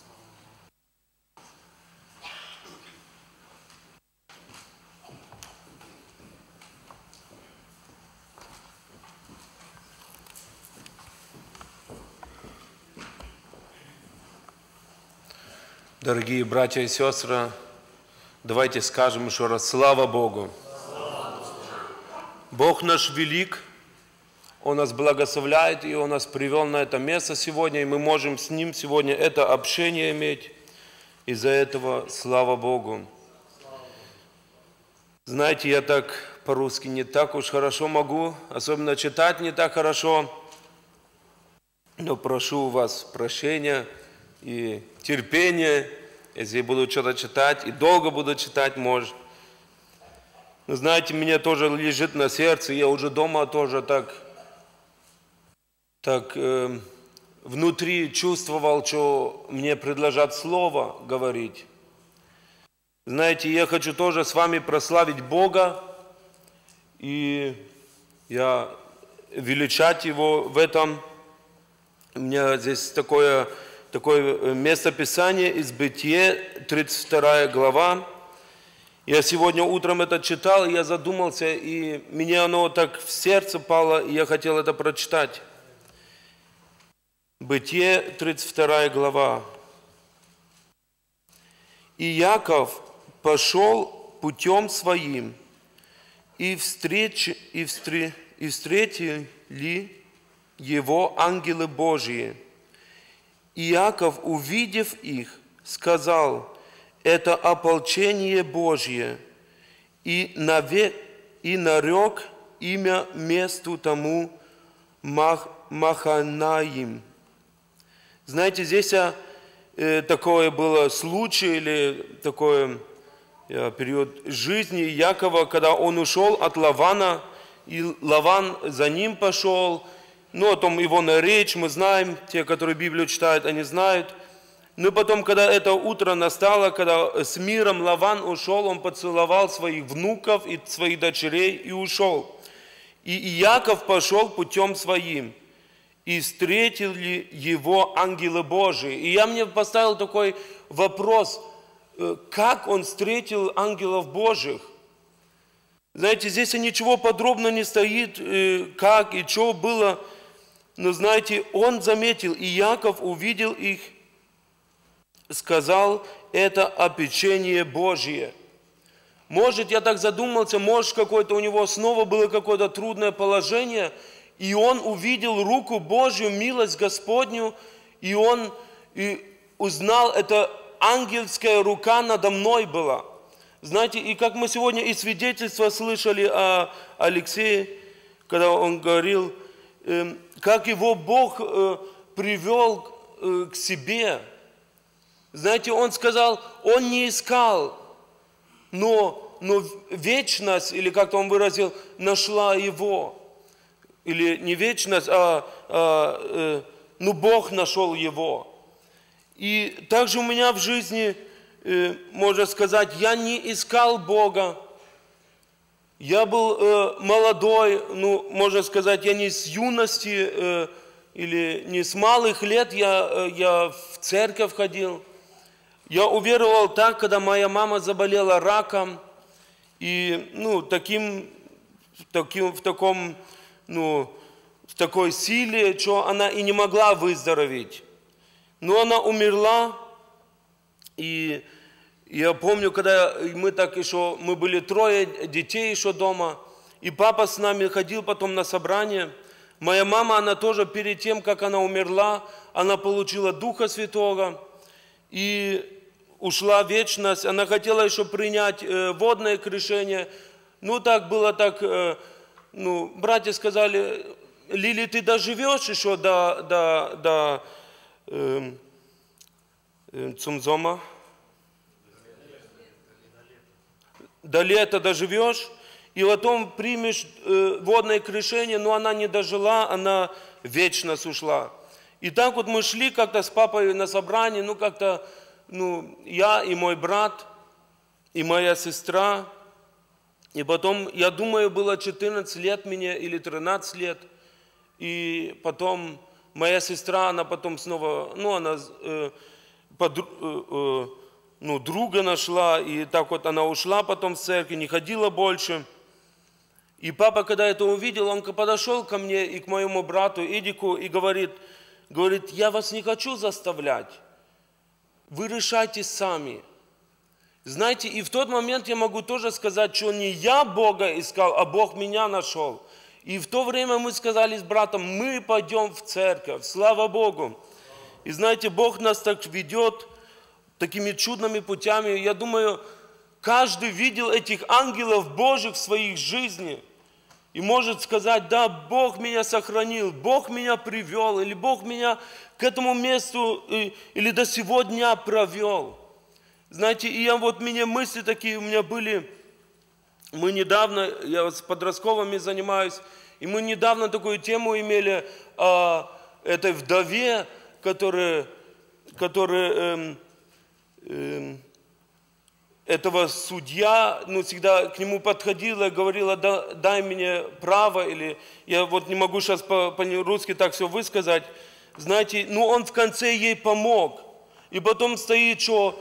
Дорогие братья и сестры, давайте скажем еще раз: слава Богу! Бог наш велик, Он нас благословляет, и Он нас привел на это место сегодня, и мы можем с Ним сегодня это общение иметь. Из-за этого слава Богу! Знаете, я так по-русски не так уж хорошо могу, особенно читать не так хорошо, но прошу у вас прощения и терпения, если я буду что-то читать, и долго буду читать, может. Но знаете, мне тоже лежит на сердце, я уже дома тоже так внутри чувствовал, что мне предложат слово говорить. Знаете, я хочу тоже с вами прославить Бога, и я величать Его в этом. У меня здесь такое местописание из Бытия, 32 глава. Я сегодня утром это читал, и я задумался, и мне оно так в сердце пало, и я хотел это прочитать. Бытие, 32 глава. «И Яков пошел путем своим, и встретили его ангелы Божьи. И Иаков, увидев их, сказал: это ополчение Божье, и нарек имя месту тому Маханаим». Знаете, здесь такое было случай, или такой период жизни Якова, когда он ушел от Лавана, и Лаван за ним пошел. Ну, о том его речь мы знаем, те, которые Библию читают, они знают. Но потом, когда это утро настало, когда с миром Лаван ушел, он поцеловал своих внуков и своих дочерей и ушел. И Иаков пошел путем своим, и встретили его ангелы Божии. И мне поставил такой вопрос, как он встретил ангелов Божьих? Знаете, здесь ничего подробно не стоит, как и что было. Но знаете, он заметил, и Иаков увидел их, сказал: это опечение Божье. Может, я так задумался, может, какое-то у него снова было какое-то трудное положение, и он увидел руку Божью, милость Господню, и он узнал, это ангельская рука надо мной была. Знаете, и как мы сегодня и свидетельство слышали о Алексее, когда он говорил, как его Бог привел к себе. Знаете, он сказал, он не искал, но вечность, или как-то он выразил, нашла его. Или не вечность, Бог нашел его. И также у меня в жизни, можно сказать, я не искал Бога. Я был молодой, можно сказать, я не с юности, или не с малых лет я в церковь ходил. Я уверовал так, когда моя мама заболела раком, и в такой силе, что она и не могла выздороветь. Но она умерла, и я помню, когда мы были 3 детей еще дома, и папа с нами ходил потом на собрание. Моя мама, она тоже перед тем, как она умерла, она получила Духа Святого и ушла в вечность. Она хотела еще принять водное крещение. Братья сказали: Лили, ты доживешь еще до цумзома? До лета доживешь, и потом примешь водное крещение, но она не дожила, она в вечность ушла. И так вот мы шли как-то с папой на собрание, я и мой брат, и моя сестра. И потом, я думаю, было 14 лет мне или 13 лет. И потом моя сестра, она потом снова, друга нашла, и так вот она ушла потом в церковь, не ходила больше. И папа, когда это увидел, он подошел ко мне и к моему брату Эдику и говорит: я вас не хочу заставлять, вы решайте сами. Знаете, и в тот момент я могу тоже сказать, что не я Бога искал, а Бог меня нашел. И в то время мы сказали с братом: мы пойдем в церковь, слава Богу. И знаете, Бог нас так ведет такими чудными путями. Я думаю, каждый видел этих ангелов Божьих в своей жизни и может сказать: да, Бог меня сохранил, Бог меня привел, или Бог меня к этому месту или до сего дня провел. Знаете, и мысли такие у меня были. Мы недавно, я с подростковыми занимаюсь, и мы недавно такую тему имели о этой вдове, которая этого судья, всегда к нему подходила и говорила: дай мне право, или я не могу сейчас по-русски так все высказать. Знаете, он в конце ей помог. И потом стоит, что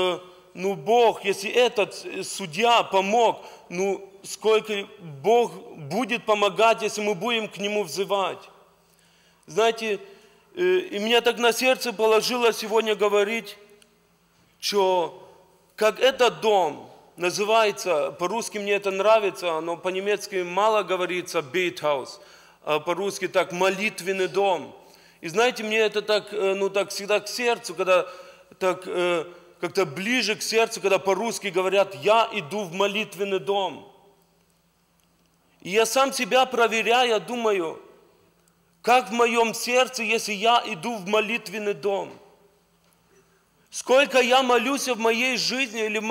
Бог, если этот судья помог, сколько Бог будет помогать, если мы будем к Нему взывать. Знаете, и меня так на сердце положило сегодня говорить, что как этот дом называется, по-русски мне это нравится, но по-немецки мало говорится «Bethaus», а по-русски так «молитвенный дом». И знаете, мне это так всегда к сердцу, когда так как-то ближе к сердцу, когда по-русски говорят: «Я иду в молитвенный дом». И я сам себя проверяю, думаю, как в моем сердце, если я иду в молитвенный дом. Сколько я молюсь в моей жизни или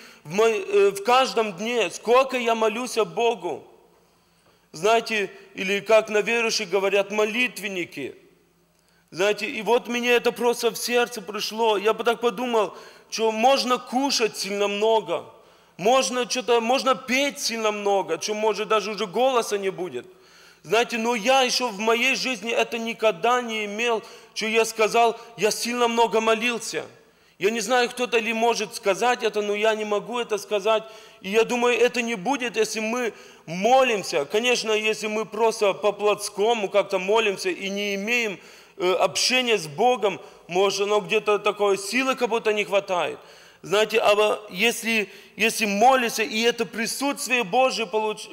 в каждом дне, сколько я молюсь Богу. Знаете, или как на верующих говорят, молитвенники. Знаете, и мне это просто в сердце пришло. Я так подумал, что можно кушать сильно много, можно петь сильно много, что может даже уже голоса не будет. Знаете, но я еще в моей жизни это никогда не имел, что я сказал: я сильно много молился. Я не знаю, кто-то ли может сказать это, но я не могу это сказать. И я думаю, это не будет, если мы молимся. Конечно, если мы просто по-плотскому как-то молимся и не имеем общения с Богом, может, оно где-то такой силы как будто не хватает. Знаете, а если молишься, и это присутствие Божие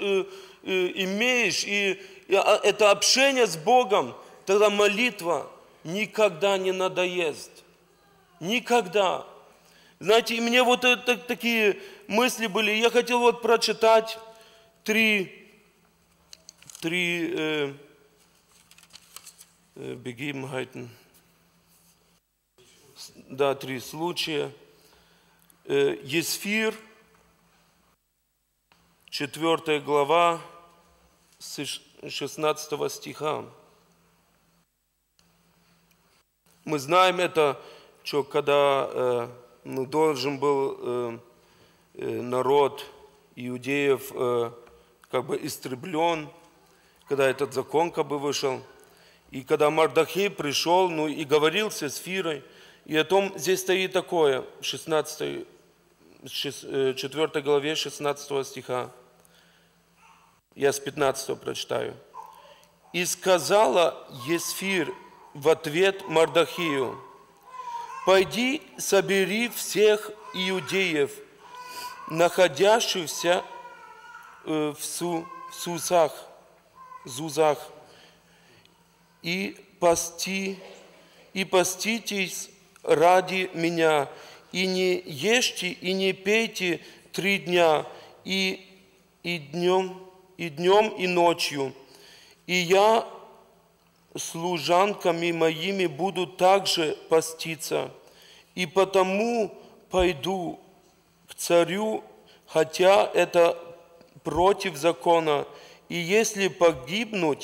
имеешь, и это общение с Богом, тогда молитва никогда не надоест. Никогда. Знаете, и мне такие мысли были. Я хотел прочитать три Begebenheiten. Да, 3 случая. Есфир, 4 глава, с 16 стиха. Мы знаем это, что когда должен был народ иудеев истреблен, когда этот закон вышел. И когда Мардахей пришел, ну и говорил с Эсфирой, и о том здесь стоит такое, 4 главе 16 стиха. Я с 15 прочитаю. «И сказала Есфир в ответ Мардахею: пойди, собери всех иудеев, находящихся в Зузах, и поститесь ради меня, и не ешьте, и не пейте 3 дня, и днем, и ночью. И я служанками моими буду также поститься, и потому пойду к царю, хотя это против закона, и если погибну».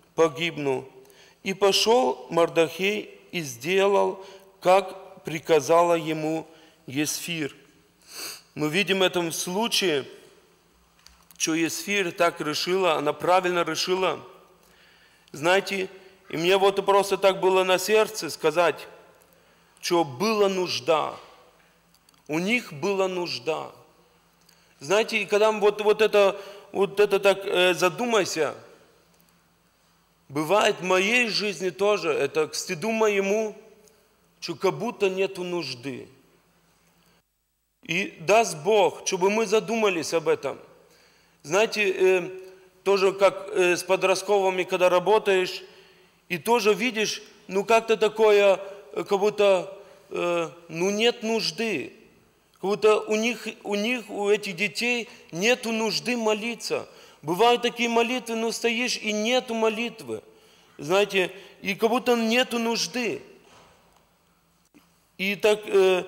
И пошел Мардахей и сделал, как приказала ему Есфир. Мы видим в этом случае, что Есфир так решила, она правильно решила. Знаете, и мне вот просто так было на сердце сказать, что была нужда. У них была нужда. Знаете, и когда вот это так задумайся, бывает в моей жизни тоже, это к стыду моему, что как будто нету нужды. И даст Бог, чтобы мы задумались об этом. Знаете, тоже как с подростковыми, когда работаешь, и тоже видишь, ну как-то такое, как будто, ну нет нужды. Как будто у этих детей нету нужды молиться. Бывают такие молитвы, но стоишь и нету молитвы. Знаете, и как будто нету нужды. И так,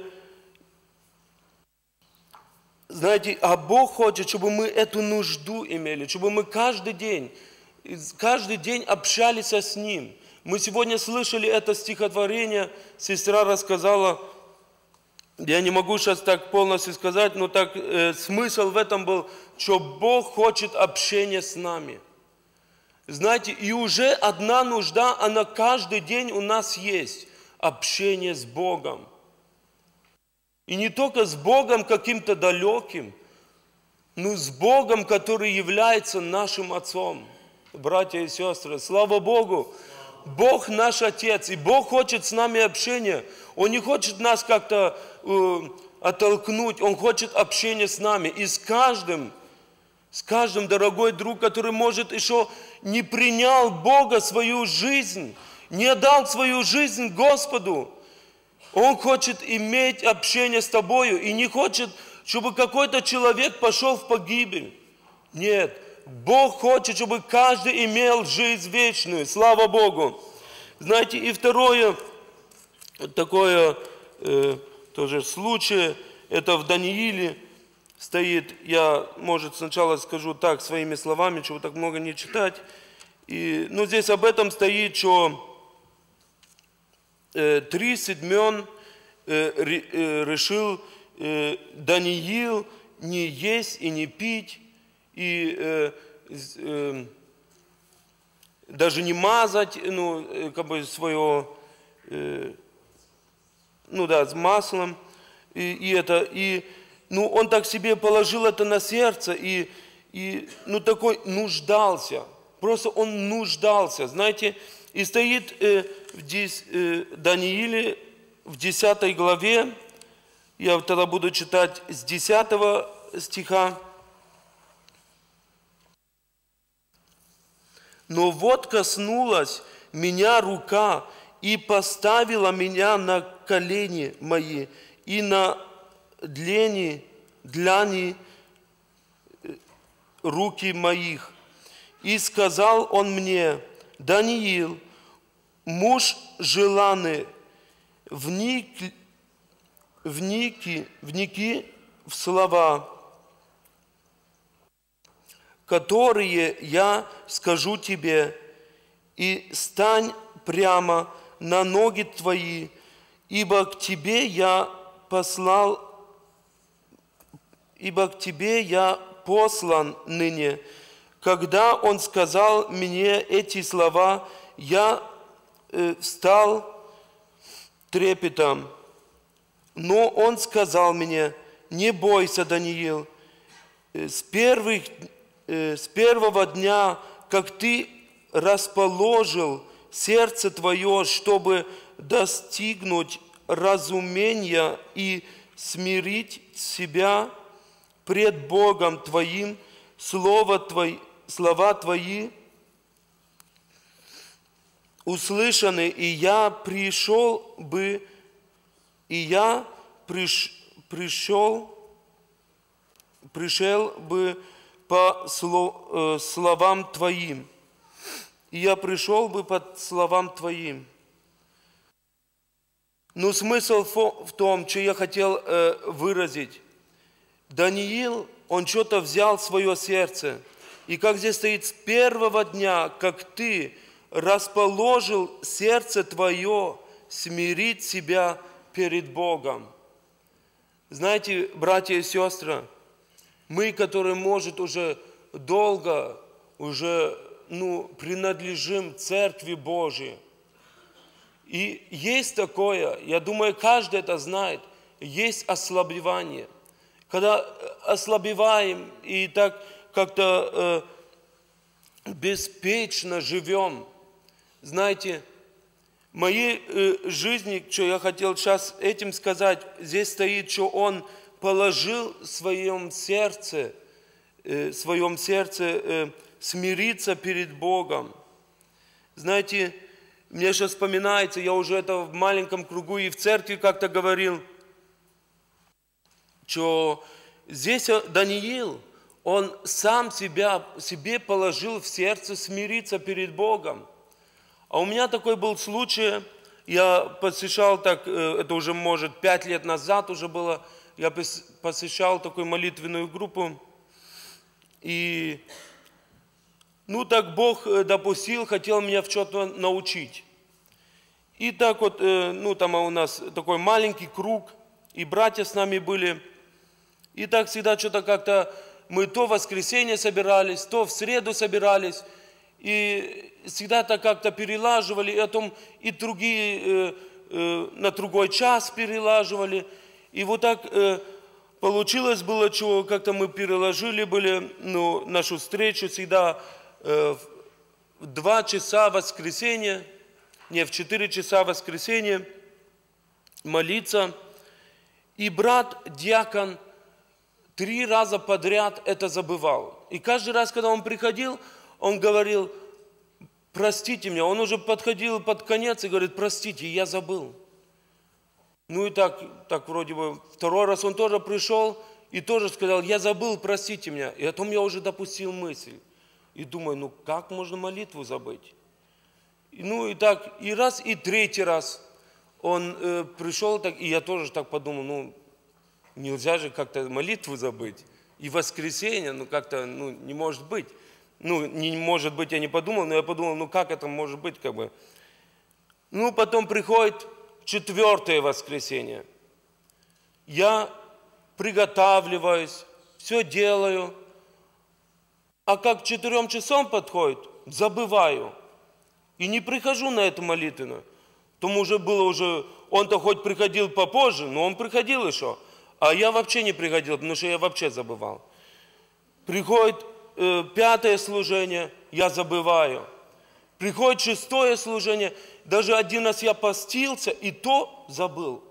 знаете, а Бог хочет, чтобы мы эту нужду имели, чтобы мы каждый день общались с Ним. Мы сегодня слышали это стихотворение, сестра рассказала, я не могу сейчас так полностью сказать, но так смысл в этом был, что Бог хочет общения с нами. Знаете, и уже одна нужда, она каждый день у нас есть. Общение с Богом. И не только с Богом каким-то далеким, но с Богом, который является нашим Отцом. Братья и сестры, слава Богу! Бог наш Отец, и Бог хочет с нами общения. Он не хочет нас как-то оттолкнуть, Он хочет общения с нами. И с каждым, дорогой друг, который, может, еще не принял Бога в свою жизнь, не отдал свою жизнь Господу, Он хочет иметь общение с тобою и не хочет, чтобы какой-то человек пошел в погибель. Нет, Бог хочет, чтобы каждый имел жизнь вечную. Слава Богу! Знаете, и второе такое тоже случай, это в Данииле стоит, я, может, сначала скажу так, своими словами, чтобы так много не читать. Но здесь об этом стоит, что 30 дней решил Даниил не есть и не пить, и даже не мазать, свое, с маслом. Он так себе положил это на сердце, такой нуждался. Просто он нуждался, знаете. И стоит в Данииле, в 10 главе, я тогда буду читать с 10 стиха. «Но вот коснулась меня рука и поставила меня на колени мои и на длани руки моих. И сказал он мне: Даниил, муж желанный, вники в слова, которые я скажу тебе, и стань прямо на ноги твои, ибо к тебе я послан ныне. Когда он сказал мне эти слова, я встал трепетом. Но он сказал мне: не бойся, Даниил, с первого дня, как ты расположил сердце твое, чтобы достигнуть разумения и смирить себя пред Богом твоим, слова твои услышаны, и я пришел бы по словам твоим. И я пришел бы под словам твоим. Но смысл в том, что я хотел выразить. Даниил, он что-то взял в свое сердце. И как здесь стоит, с первого дня, как ты расположил сердце твое смирить себя перед Богом. Знаете, братья и сестры, мы, которые, может, уже долго, уже, принадлежим Церкви Божией. И есть такое, я думаю, каждый это знает, есть ослабевание. Когда ослабеваем и так как-то беспечно живем, знаете, в моей жизни, что я хотел сейчас этим сказать, здесь стоит, что он положил в своем сердце смириться перед Богом. Знаете, мне сейчас вспоминается, я уже это в маленьком кругу и в церкви как-то говорил, что здесь Даниил, он сам себе положил в сердце смириться перед Богом. А у меня такой был случай, я посещал это уже, может, 5 лет назад уже было, я посещал такую молитвенную группу, и, так Бог допустил, хотел меня в чем-то научить. И так вот, там у нас такой маленький круг, и братья с нами были, и так всегда что-то как-то, мы то в воскресенье собирались, то в среду собирались, и всегда так как-то перелаживали, и потом и другие на другой час перелаживали. И вот так получилось было, что как-то мы переложили были нашу встречу всегда в 2 часа воскресенья, в 4 часа воскресенья молиться. И брат-диакон 3 раза подряд это забывал. И каждый раз, когда он приходил, он говорил: простите меня. Он уже подходил под конец и говорит: простите, я забыл. И так вроде бы 2-й раз он тоже пришел и тоже сказал: я забыл, простите меня. И потом я уже допустил мысль. И думаю, как можно молитву забыть? И так, и раз, и 3-й раз он пришел, и я тоже так подумал, нельзя же как-то молитву забыть. И воскресенье, как-то, не может быть. Не может быть, я не подумал, но я подумал, как это может быть, как бы. Потом приходит 4-е воскресенье. Я приготавливаюсь, все делаю. А как к 4 часам подходит, забываю. И не прихожу на эту молитвенную. Тому уже было он-то хоть приходил попозже, но он приходил еще. А я вообще не приходил, потому что я вообще забывал. Приходит 5-е служение, я забываю. Приходит 6-е служение, даже один раз я постился, и то забыл.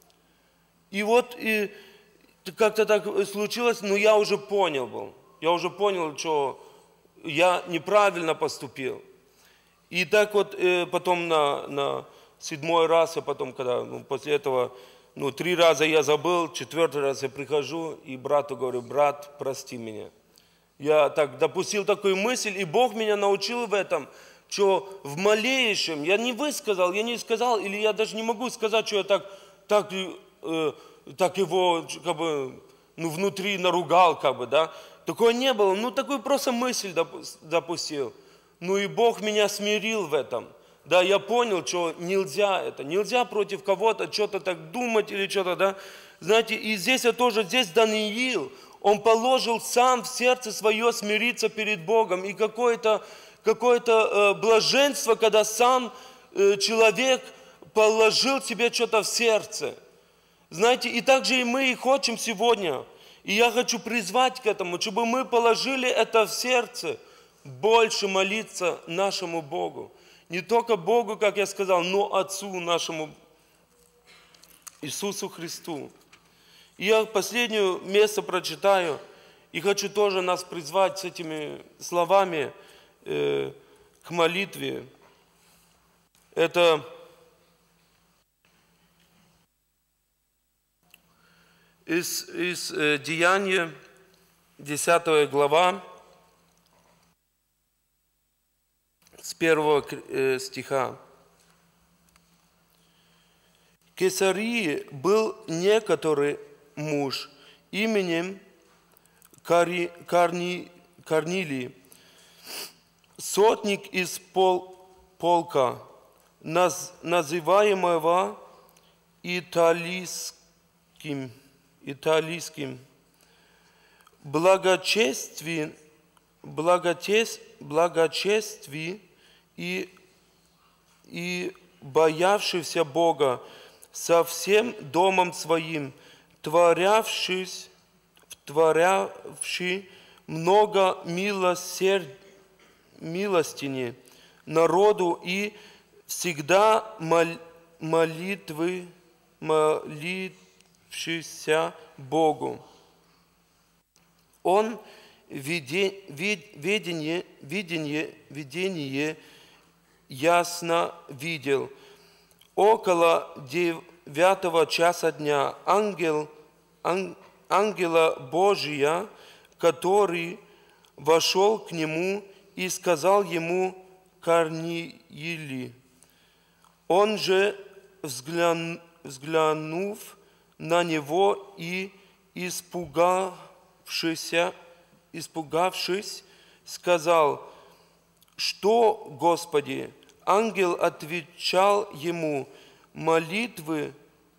И и как-то так случилось, но я уже понял был. Я уже понял, что я неправильно поступил. И так вот потом на 7-й раз, а потом, когда после этого, 3 раза я забыл, 4-й раз я прихожу и брату говорю: брат, прости меня. Я так допустил такую мысль, и Бог меня научил в этом, что в малейшем, я не высказал, я не сказал, или я даже не могу сказать, что я так его как бы, внутри наругал, как бы, да. Такого не было, такую просто мысль допустил. И Бог меня смирил в этом. Да, я понял, что нельзя это, нельзя против кого-то что-то так думать или что-то, да. Знаете, и здесь здесь Даниил, он положил сам в сердце свое смириться перед Богом. И какое-то блаженство, когда сам человек положил себе что-то в сердце. Знаете, и так же и мы и хотим сегодня. И я хочу призвать к этому, чтобы мы положили это в сердце, больше молиться нашему Богу. Не только Богу, как я сказал, но Отцу нашему Иисусу Христу. И я последнее место прочитаю, и хочу тоже нас призвать с этими словами к молитве. Это из Деяния, 10 глава, с 1 стиха. В Кесарии был некоторый муж именем Корнилий, сотник из полка, называемого италийским, благочестие и боявшийся Бога со всем домом своим, творявший много милостини народу и всегда молившийся Богу. Он видение ясно видел. Около 9 часа дня ангела Божия, который вошел к нему и сказал ему: Корнилий. Он же, взглянув на него и испугавшись, сказал: что, Господи? Ангел отвечал ему: молитвы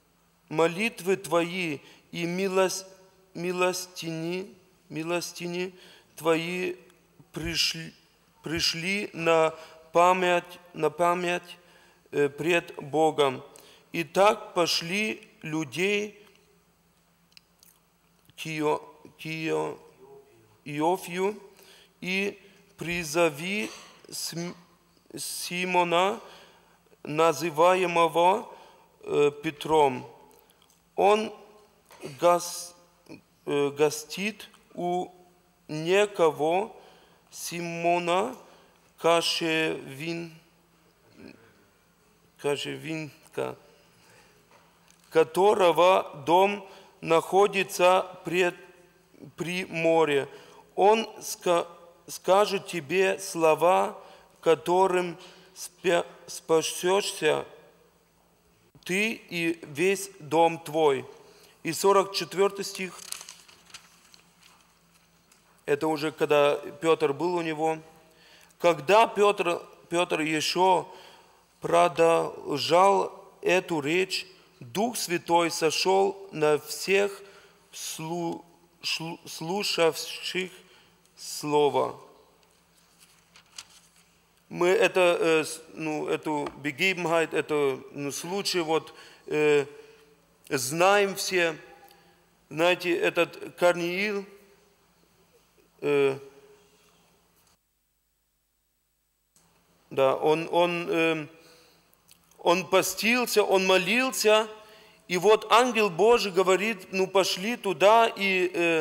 твои и милостини твои пришли на память пред Богом. И так пошли людей к Иофию и призови Симона, называемого Петром. Он гостит у некого Симона Кожевинка, которого дом находится при море. Он скажет тебе слова, которым спасешься ты и весь дом твой. И 44 стих, это уже когда Петр был у него. Когда Петр еще продолжал эту речь, Дух Святой сошел на всех слушавших Слово. Мы эту begebenheit, это случай знаем все. Знаете, этот Корнилий, он постился, он молился, и вот ангел Божий говорит: пошли туда и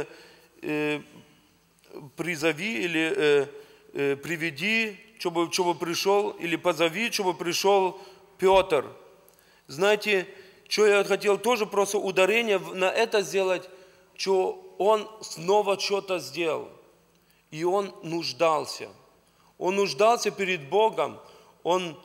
призови или приведи, чтобы пришел, или позови, чтобы пришел Петр. Знаете, что я хотел тоже просто ударение на это сделать, что он снова что-то сделал. И он нуждался. Он нуждался перед Богом. Он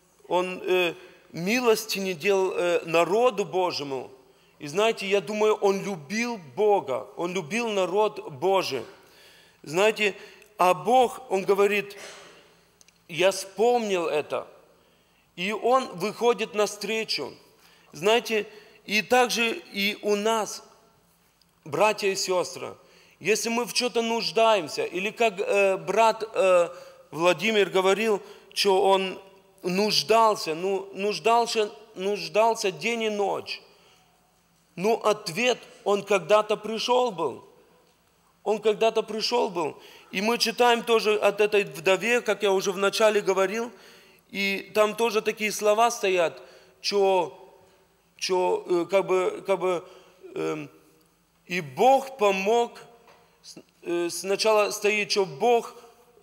милости не делал народу Божьему. И знаете, я думаю, он любил Бога. Он любил народ Божий. Знаете, а Бог, он говорит: я вспомнил это. И он выходит навстречу. Знаете, и также и у нас, братья и сестры, если мы в чем-то нуждаемся, или как брат Владимир говорил, что он нуждался день и ночь. Но ответ, он когда-то пришел был. Он когда-то пришел был. И мы читаем тоже от этой вдове, как я уже вначале говорил, и там тоже такие слова стоят, и Бог помог, сначала стоит, что Бог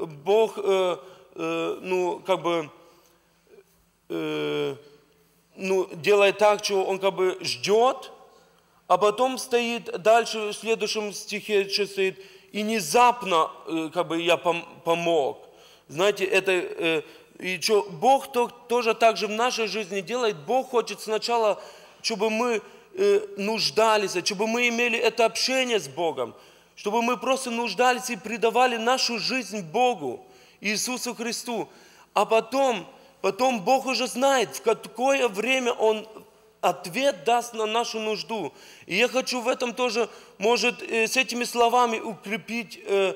делает так, что Он ждет, а потом стоит дальше, в следующем стихе стоит, и внезапно я помог. Знаете, это, и что Бог тоже так же в нашей жизни делает. Бог хочет сначала, чтобы мы нуждались, чтобы мы имели это общение с Богом, чтобы мы просто нуждались и предавали нашу жизнь Богу, Иисусу Христу. А потом Бог уже знает, в какое время Он ответ даст на нашу нужду. И я хочу в этом тоже, может, с этими словами укрепить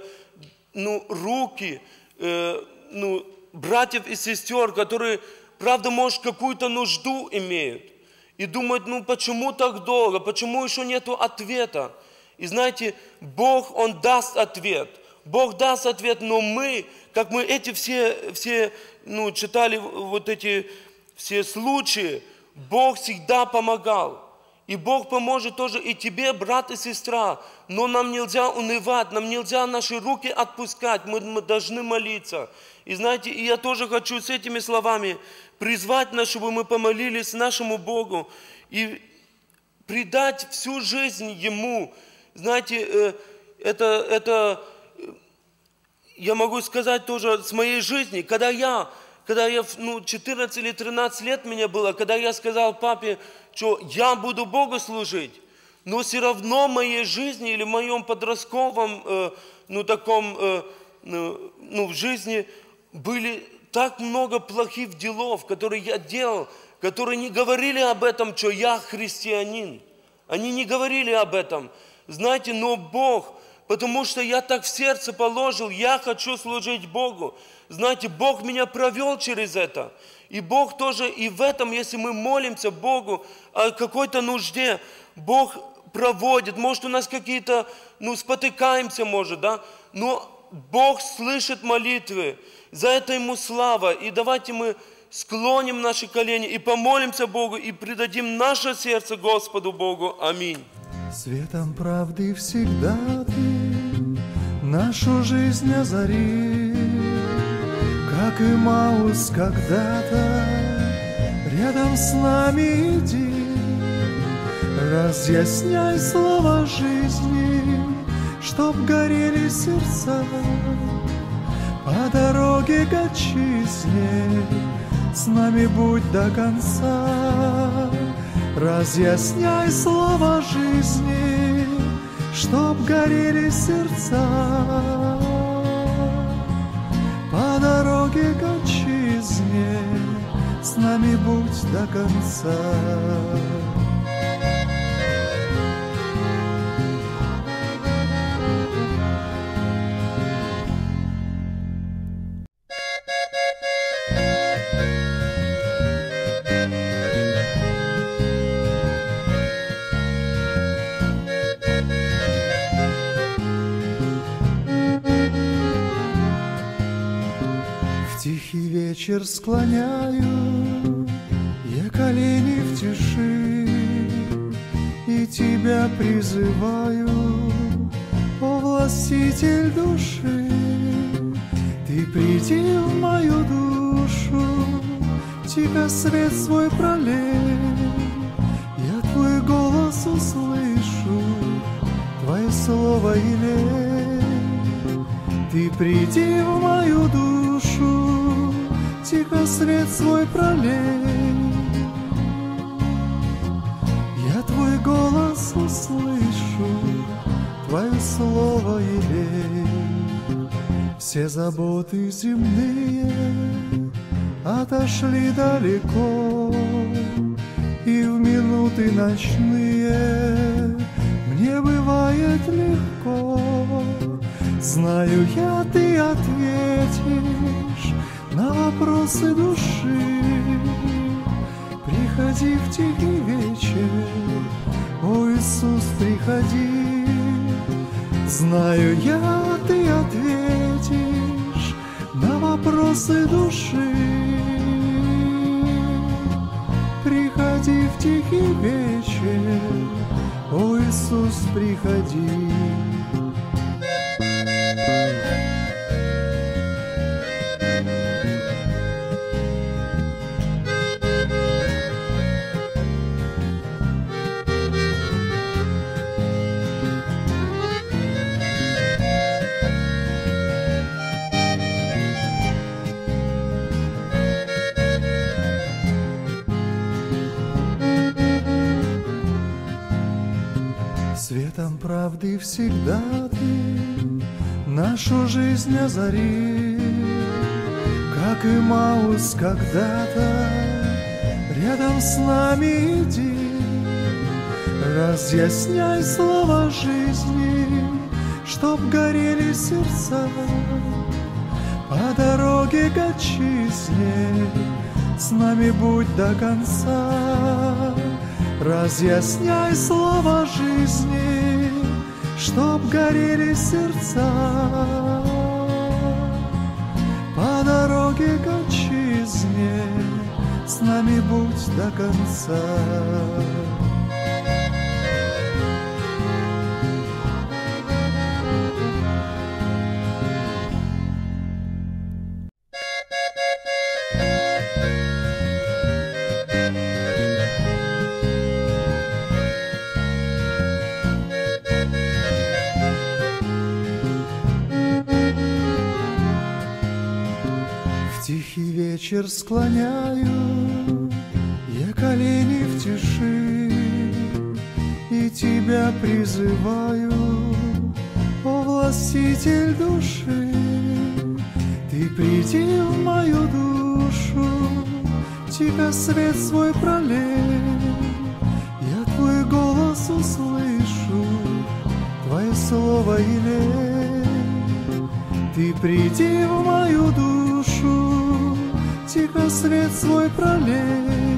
руки братьев и сестер, которые, правда, может, какую-то нужду имеют. И думают, почему так долго, почему еще нету ответа. И знаете, Бог, Он даст ответ. Бог даст ответ, но мы, как мы эти все читали вот эти все случаи, Бог всегда помогал. И Бог поможет тоже и тебе, брат и сестра. Но нам нельзя унывать, нам нельзя наши руки отпускать, мы должны молиться. И знаете, и я тоже хочу с этими словами призвать нас, чтобы мы помолились нашему Богу и предать всю жизнь Ему. Знаете, это я могу сказать тоже с моей жизни, когда я 14 или 13 лет мне было, когда я сказал папе, что я буду Богу служить, но все равно в моей жизни или в моем подростковом в жизни были так много плохих делов, которые я делал, которые не говорили об этом, что я христианин. Они не говорили об этом. Знаете, но Бог, потому что я так в сердце положил, я хочу служить Богу. Знаете, Бог меня провел через это. И Бог тоже, и в этом, если мы молимся Богу о какой-то нужде, Бог проводит. Может, у нас какие-то, спотыкаемся, может, да? Но Бог слышит молитвы. За это Ему слава. И давайте мы склоним наши колени и помолимся Богу, и предадим наше сердце Господу Богу. Аминь. Светом правды всегда Ты нашу жизнь озари, как и Маус когда-то рядом с нами иди, разъясняй слова жизни, чтоб горели сердца по дороге к отчизне, с нами будь до конца. Разъясняй слова жизни, чтоб горели сердца по дороге к отчизне, с нами будь до конца. Тихий вечер склоняю я колени в тиши и Тебя призываю, о властитель души. Ты приди в мою душу, тихо свет свой пролей, я Твой голос услышу, Твое слово елей. Ты приди в мою душу, тихо свет свой пролей, я Твой голос услышу, Твое слово елей. Все заботы земные отошли далеко, и в минуты ночные мне бывает легко. Знаю я, Ты ответишь на вопросы души. Приходи в тихий вечер, о Иисус, приходи. Знаю я, ты ответишь на вопросы души. Приходи в тихий вечер, о Иисус, приходи. Светом правды всегда ты нашу жизнь озари, как и Маус когда-то рядом с нами иди. Разъясняй слова жизни, чтоб горели сердца по дороге к отчизне. С нами будь до конца. Разъясняй слова жизни, чтоб горели сердца по дороге к отчизне. С нами будь до конца. Тихий вечер склоняю я колени в тиши и тебя призываю, о властитель души. Ты приди в мою душу, тихо свет свой пролей. Я твой голос услышу, твое слово елей. Ты приди в мою душу, тихо свет свой пролей.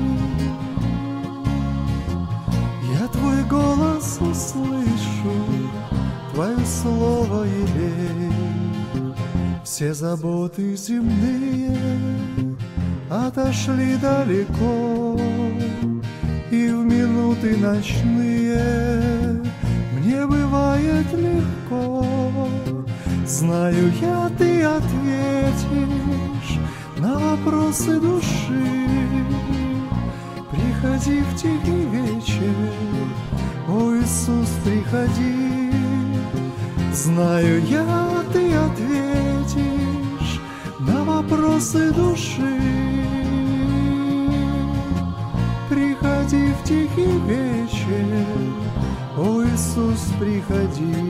Я твой голос услышу, твое слово елей. Все заботы земные отошли далеко, и в минуты ночные мне бывает легко. Знаю я, ты ответишь на вопросы души. Приходи в тихий вечер, о Иисус, приходи. Знаю я, ты ответишь на вопросы души. Приходи в тихий вечер, о Иисус, приходи.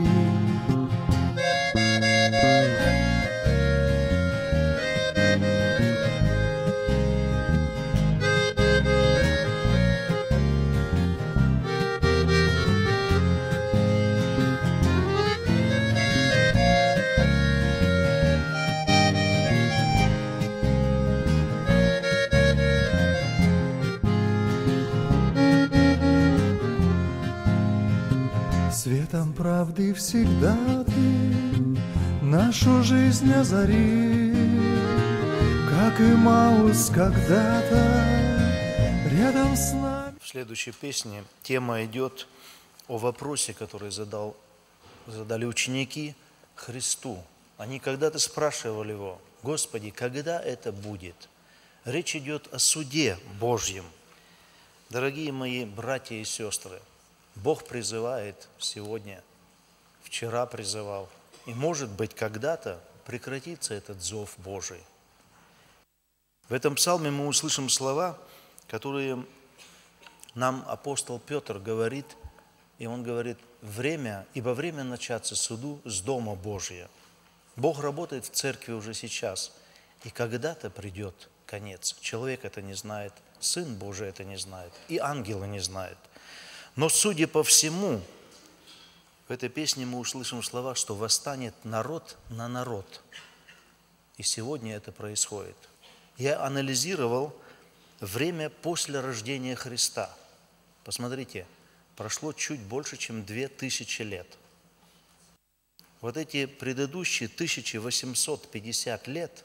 Светом правды всегда ты нашу жизнь озари, как и Маус когда-то рядом с нами. В следующей песне тема идет о вопросе, который задали ученики Христу. Они когда-то спрашивали его: Господи, когда это будет? Речь идет о суде Божьем. Дорогие мои братья и сестры, Бог призывает сегодня, вчера призывал, и, может быть, когда-то прекратится этот зов Божий. В этом псалме мы услышим слова, которые нам апостол Петр говорит, и он говорит: ибо время начаться суду с Дома Божия. Бог работает в церкви уже сейчас, и когда-то придет конец. Человек это не знает, Сын Божий это не знает, и ангелы не знают. Но, судя по всему, в этой песне мы услышим слова, что восстанет народ на народ. И сегодня это происходит. Я анализировал время после рождения Христа. Посмотрите, прошло чуть больше, чем 2000 лет. Вот эти предыдущие 1850 лет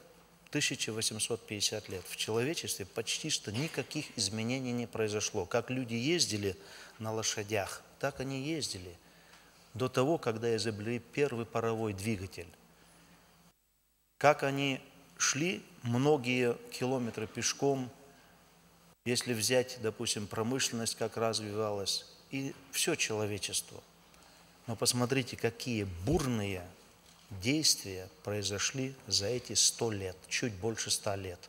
в человечестве почти что никаких изменений не произошло. Как люди ездили на лошадях, так они ездили до того, когда изобрели первый паровой двигатель. Как они шли многие километры пешком, если взять, допустим, промышленность, как развивалась, и все человечество. Но посмотрите, какие бурные действия произошли за эти 100 лет, чуть больше 100 лет.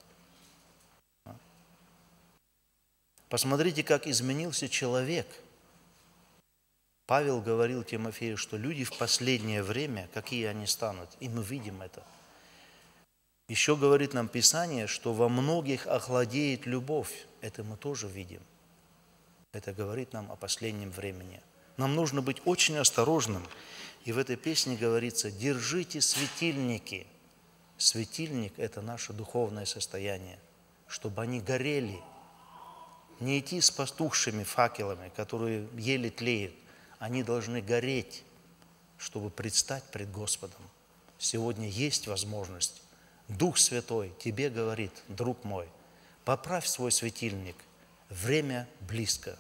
Посмотрите, как изменился человек. Павел говорил Тимофею, что люди в последнее время, какие они станут, и мы видим это. Еще говорит нам Писание, что во многих охладеет любовь. Это мы тоже видим. Это говорит нам о последнем времени. Нам нужно быть очень осторожным. И в этой песне говорится: держите светильники. Светильник – это наше духовное состояние, чтобы они горели. Не идти с потухшими факелами, которые еле тлеют. Они должны гореть, чтобы предстать пред Господом. Сегодня есть возможность. Дух Святой тебе говорит: друг мой, поправь свой светильник. Время близко.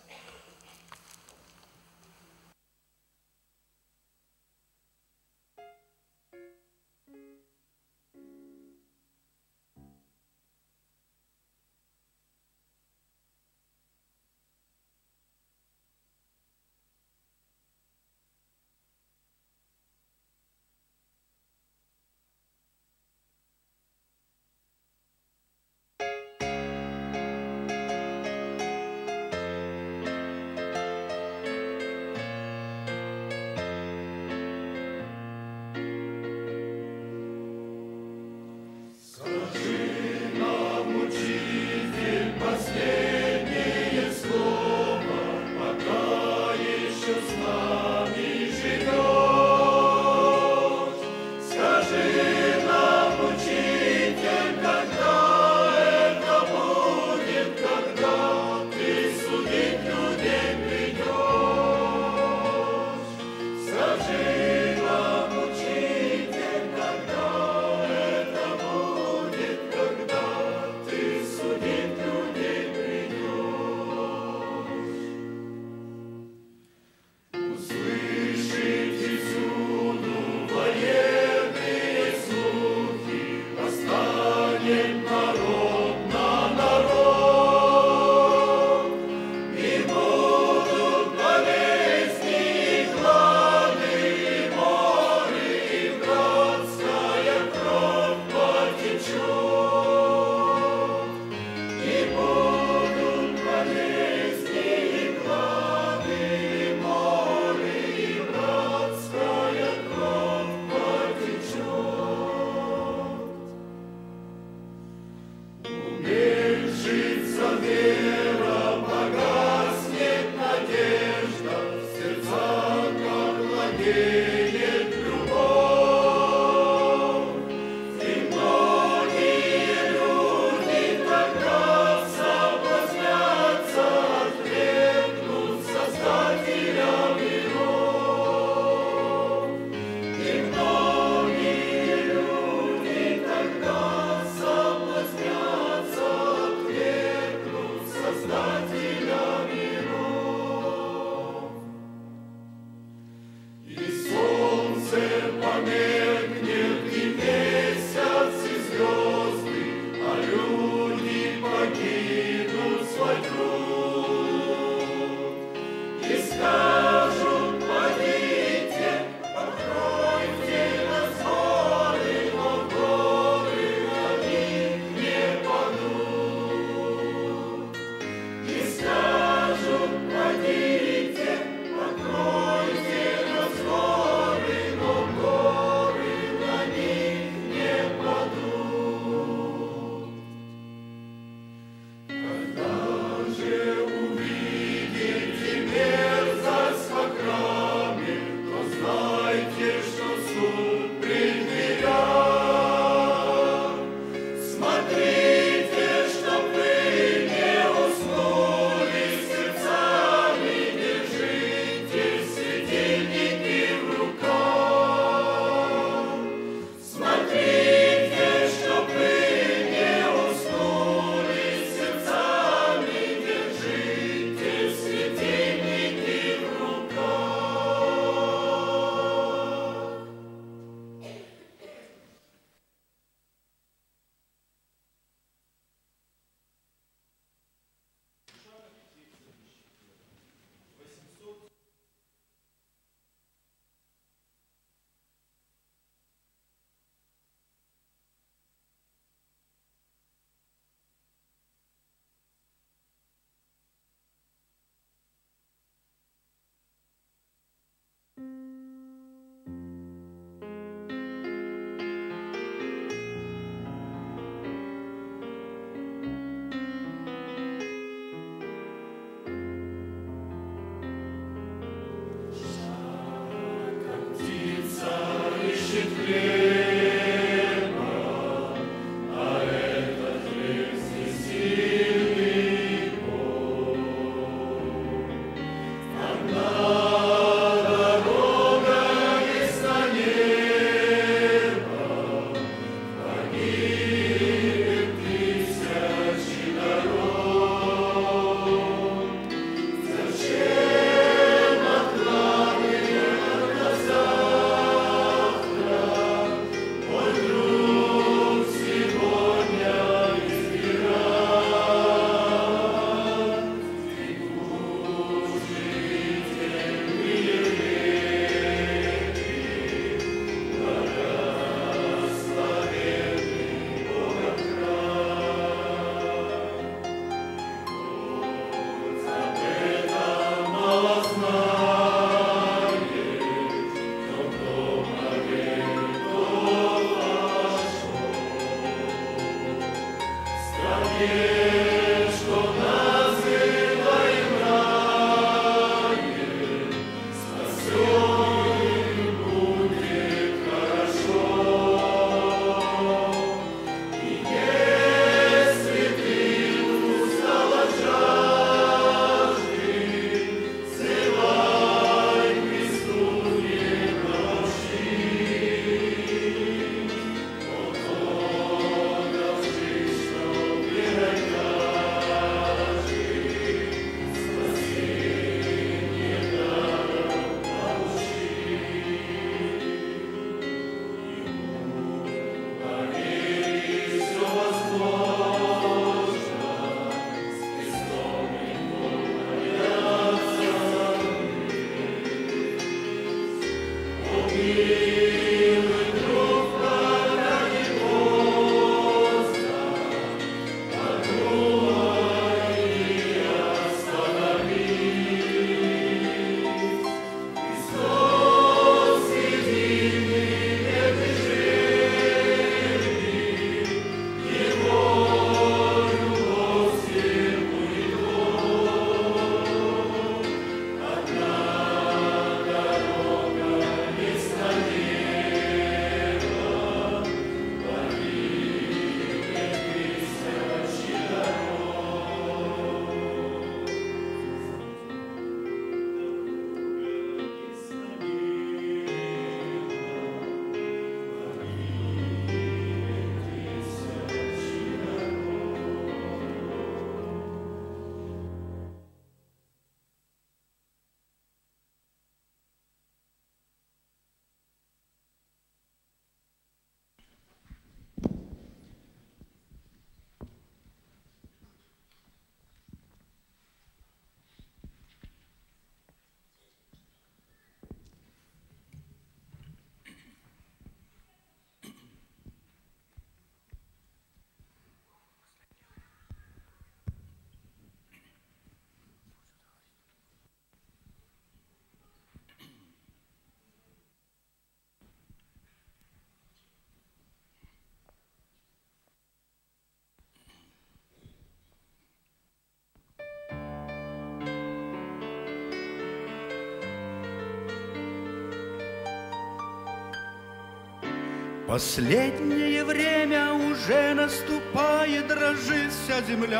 Последнее время уже наступает, дрожит вся земля.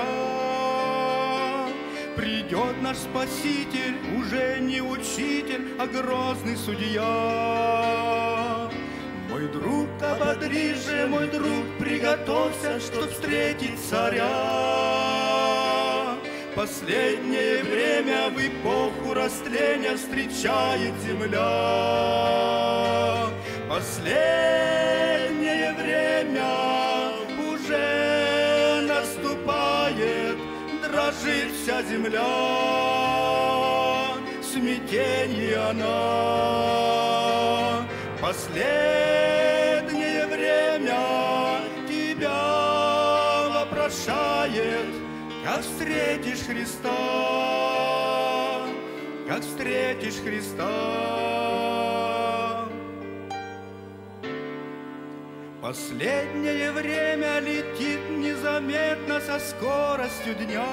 Придет наш Спаситель, уже не учитель, а грозный судья. Мой друг, ободрись же, мой друг, приготовься, чтоб встретить царя. Последнее время в эпоху растления встречает земля. Последнее время уже наступает, дрожит вся земля, смятенье она. Последнее время тебя вопрошает, как встретишь Христа, как встретишь Христа. Последнее время летит незаметно со скоростью дня.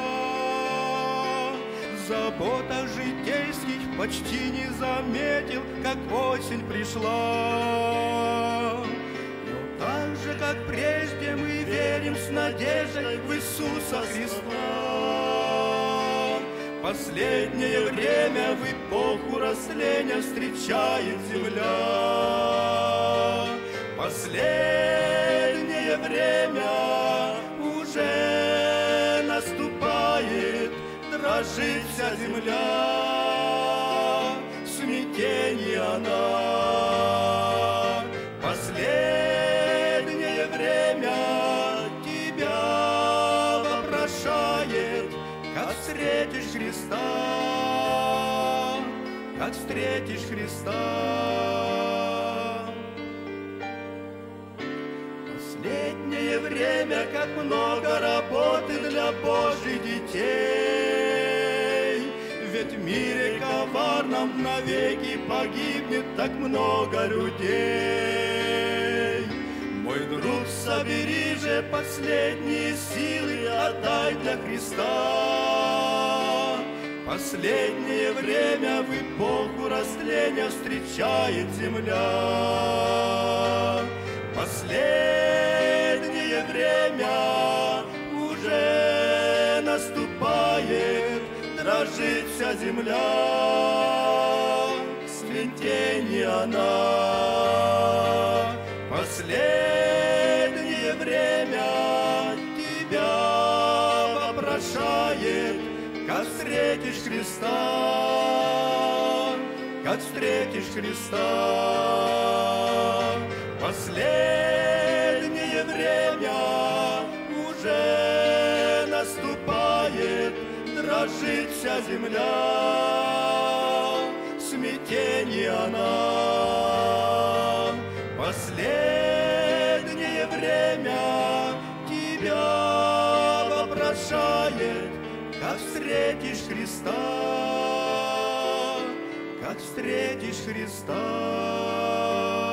В заботах житейских почти не заметил, как осень пришла. Но так же, как прежде, мы верим с надеждой в Иисуса Христа. Последнее время в эпоху растления встречает земля. Последнее время уже наступает, дрожит вся земля, смятенье она. Последнее время тебя вопрошает, как встретишь Христа, как встретишь Христа. Последнее время, как много работы для Божьих детей. Ведь в мире коварном навеки погибнет так много людей. Мой друг, собери же последние силы, отдай для Христа. Последнее время в эпоху растления встречает земля. Последнее время уже наступает, дрожит вся земля, смятение она. Последнее время тебя вопрошает, как встретишь Христа, как встретишь Христа. Последнее время уже наступает, дрожит вся земля, смятение она. Последнее время тебя вопрошает, как встретишь Христа, как встретишь Христа.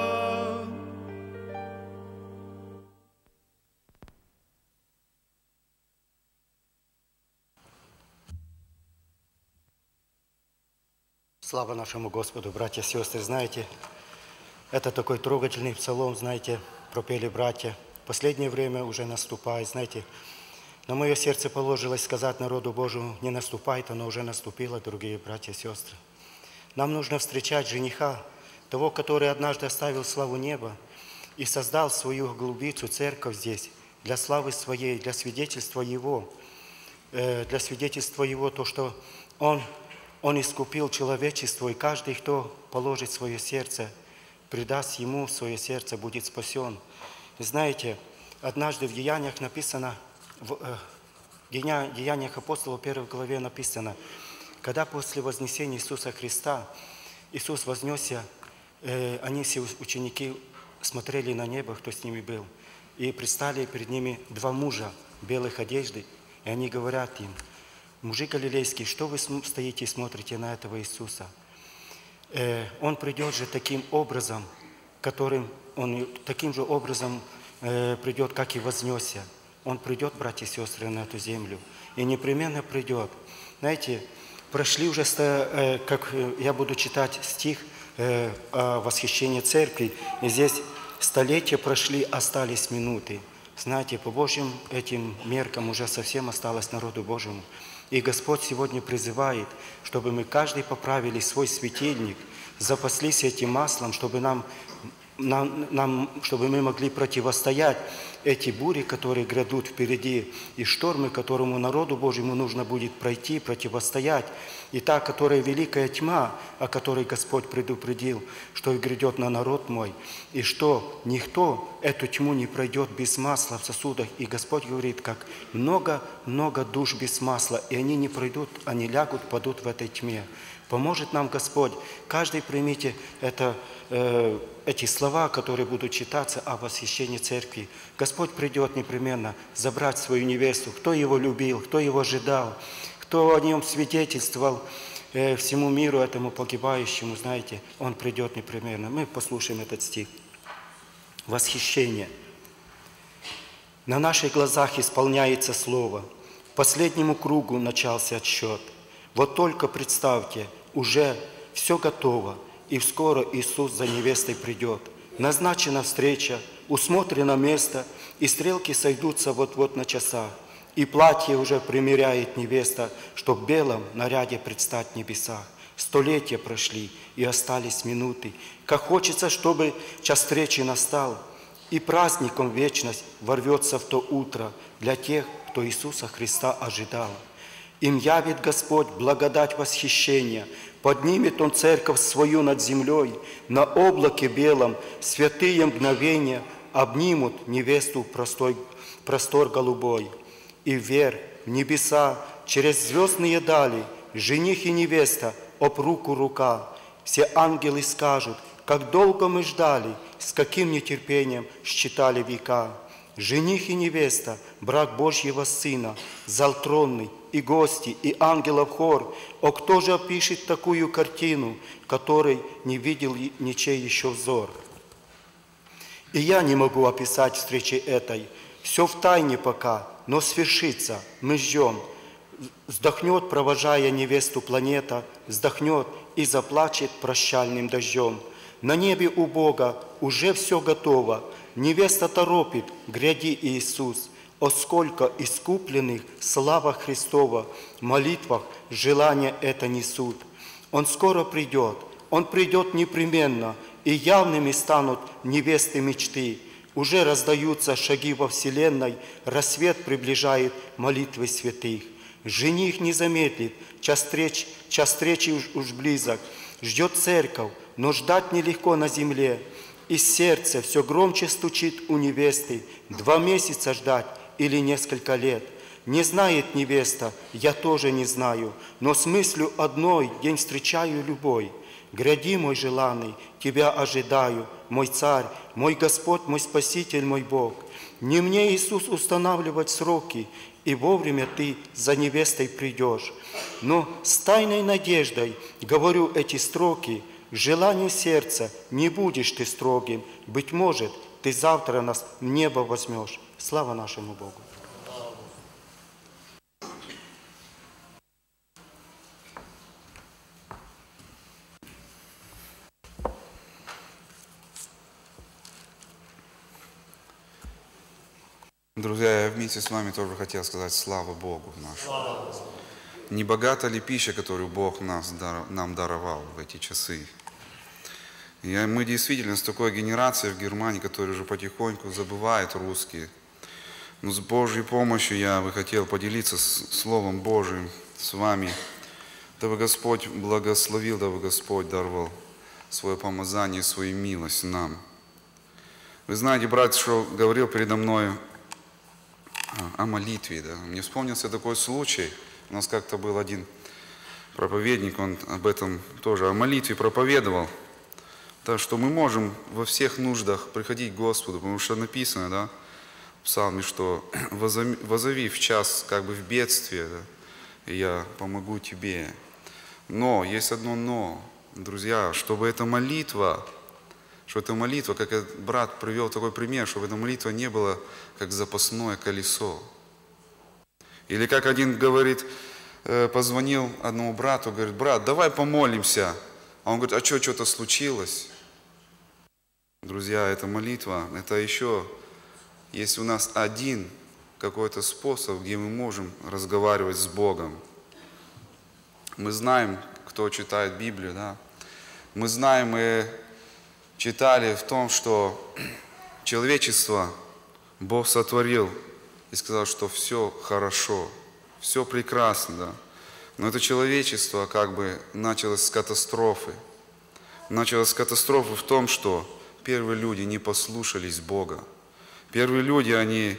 Слава нашему Господу, братья и сестры, знаете, это такой трогательный псалом, знаете, пропели братья. Последнее время уже наступает, знаете, на мое сердце положилось сказать народу Божьему, не наступает, оно уже наступило, дорогие братья и сестры. Нам нужно встречать жениха, того, который однажды оставил славу неба и создал свою голубицу, церковь здесь, для славы своей, для свидетельства Его, то, что Он искупил человечество, и каждый, кто положит свое сердце, предаст Ему свое сердце, будет спасен. И знаете, однажды в Деяниях написано, в Деяниях апостолов 1 главе написано, когда после вознесения Иисуса Христа, Иисус вознесся, они все ученики смотрели на небо, кто с ними был, и предстали перед ними два мужа в белых одеждах, и они говорят им: мужи галилейские, что вы стоите и смотрите на этого Иисуса? Он придет же таким образом, таким же образом придет, как и вознесся. Он придет, братья и сестры, на эту землю. И непременно придет. Знаете, прошли уже, как я буду читать стих о восхищении церкви, и здесь столетия прошли, остались минуты. Знаете, по Божьим этим меркам уже совсем осталось народу Божьему. И Господь сегодня призывает, чтобы мы каждый поправили свой светильник, запаслись этим маслом, чтобы чтобы мы могли противостоять эти бури, которые грядут впереди, и штормы, которому народу Божьему нужно будет пройти, противостоять. И та, которая великая тьма, о которой Господь предупредил, что грядет на народ мой, и что никто эту тьму не пройдет без масла в сосудах. И Господь говорит, как много душ без масла, и они не пройдут, они лягут, падут в этой тьме. Поможет нам Господь. Каждый примите эти слова, которые будут читаться о восхищении церкви. Господь придет непременно забрать свою невесту. Кто его любил, кто его ожидал, кто о нем свидетельствовал всему миру этому погибающему, знаете, он придет непременно. Мы послушаем этот стих. Восхищение. На наших глазах исполняется слово. Последнему кругу начался отсчет. Вот только представьте, уже все готово, и скоро Иисус за невестой придет. Назначена встреча, усмотрено место, и стрелки сойдутся вот-вот на часах. И платье уже примеряет невеста, чтоб в белом наряде предстать в небесах. Столетия прошли, и остались минуты. Как хочется, чтобы час встречи настал, и праздником вечность ворвется в то утро для тех, кто Иисуса Христа ожидал. Им явит Господь благодать восхищения, поднимет Он церковь свою над землей, на облаке белом святые мгновения обнимут невесту в простор голубой. И вверх, в небеса, через звездные дали, жених и невеста, об руку рука. Все ангелы скажут, как долго мы ждали, с каким нетерпением считали века. Жених и невеста, брак Божьего Сына, зал тронный, и гости, и ангелов хор. О, кто же опишет такую картину, которой не видел ничей еще взор? И я не могу описать встречи этой. Все в тайне пока, но свершится, мы ждем. Вздохнет, провожая невесту планета, вздохнет и заплачет прощальным дождем. На небе у Бога уже все готово, невеста торопит, гряди Иисус. О, сколько искупленных, слава Христова, в молитвах желания это несут. Он скоро придет, Он придет непременно, и явными станут невесты мечты. Уже раздаются шаги во вселенной, рассвет приближает молитвы святых. Жених не замедлит, час встречи уж близок. Ждет церковь, но ждать нелегко на земле. И сердце все громче стучит у невесты. 2 месяца ждать или несколько лет. Не знает невеста, я тоже не знаю, но с мыслью одной день встречаю любой. Гряди, мой желанный, Тебя ожидаю, мой Царь, мой Господь, мой Спаситель, мой Бог. Не мне, Иисус, устанавливать сроки, и вовремя Ты за невестой придешь. Но с тайной надеждой говорю эти строки, желанию сердца не будешь Ты строгим, быть может, Ты завтра нас в небо возьмешь. Слава нашему Богу! Друзья, я вместе с вами тоже хотел сказать слава Богу нашему. Не богата ли пища, которую Бог нам даровал в эти часы? Мы действительно с такой генерацией в Германии, которая уже потихоньку забывает русский. Но с Божьей помощью я бы хотел поделиться Словом Божьим с вами, дабы Господь благословил, дабы Господь даровал свое помазание, свою милость нам. Вы знаете, брат, что говорил передо мной о молитве. Да? Мне вспомнился такой случай. У нас как-то был один проповедник, он об этом тоже, о молитве проповедовал. Так что мы можем во всех нуждах приходить к Господу, потому что написано, да, в Псалме, что «возови в час, как бы в бедствие, да, и я помогу тебе». Но, есть одно «но», друзья, чтобы эта молитва, как этот брат привел такой пример, чтобы эта молитва не была как запасное колесо. Или как один говорит, позвонил одному брату, говорит: брат, давай помолимся. А он говорит: а что-то случилось? Друзья, эта молитва, это еще есть у нас один какой-то способ, где мы можем разговаривать с Богом. Мы знаем, кто читает Библию, да? Мы знаем, мы читали в том, что человечество Бог сотворил и сказал, что все хорошо, все прекрасно, да. Но это человечество как бы началось с катастрофы. Началось с катастрофы в том, что первые люди не послушались Бога. Первые люди, они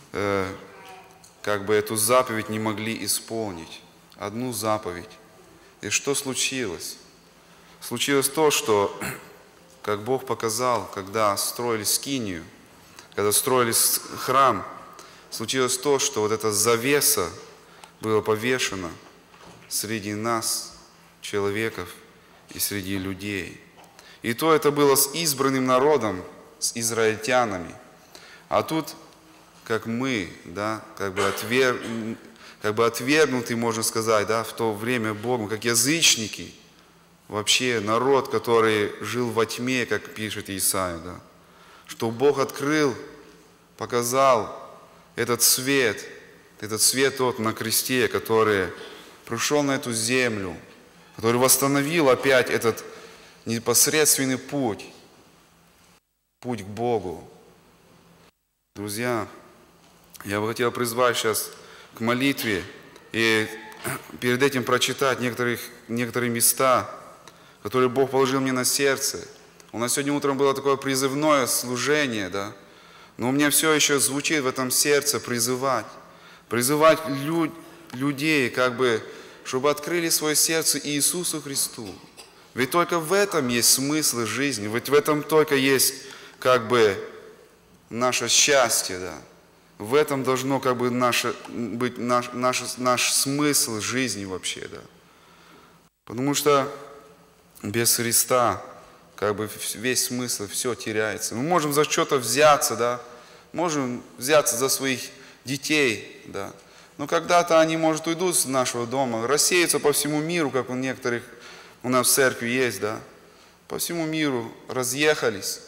как бы эту заповедь не могли исполнить. Одну заповедь. И что случилось? Случилось то, что, как Бог показал, когда строили скинию, когда строили храм, случилось то, что вот эта завеса была повешена среди нас, человеков, и среди людей. И то это было с избранным народом, с израильтянами. А тут, как мы, да, как бы отвергнуты, можно сказать, да, в то время Богом, как язычники, вообще народ, который жил во тьме, как пишет Исаия, да, что Бог открыл, показал этот свет тот на кресте, который пришел на эту землю, который восстановил опять этот непосредственный путь к Богу. Друзья, я бы хотел призвать сейчас к молитве и перед этим прочитать некоторые места, которые Бог положил мне на сердце. У нас сегодня утром было такое призывное служение, да, но у меня все еще звучит в этом сердце призывать людей, как бы, чтобы открыли свое сердце Иисусу Христу. Ведь только в этом есть смысл жизни, ведь в этом только есть как бы наше счастье, да. В этом должно как бы быть наш смысл жизни вообще, да. Потому что без Христа как бы весь смысл, все теряется. Мы можем за что-то взяться, да, можем взяться за своих детей, да, но когда-то они, может, уйдут с нашего дома, рассеются по всему миру, как у некоторых у нас в церкви есть, да, по всему миру разъехались.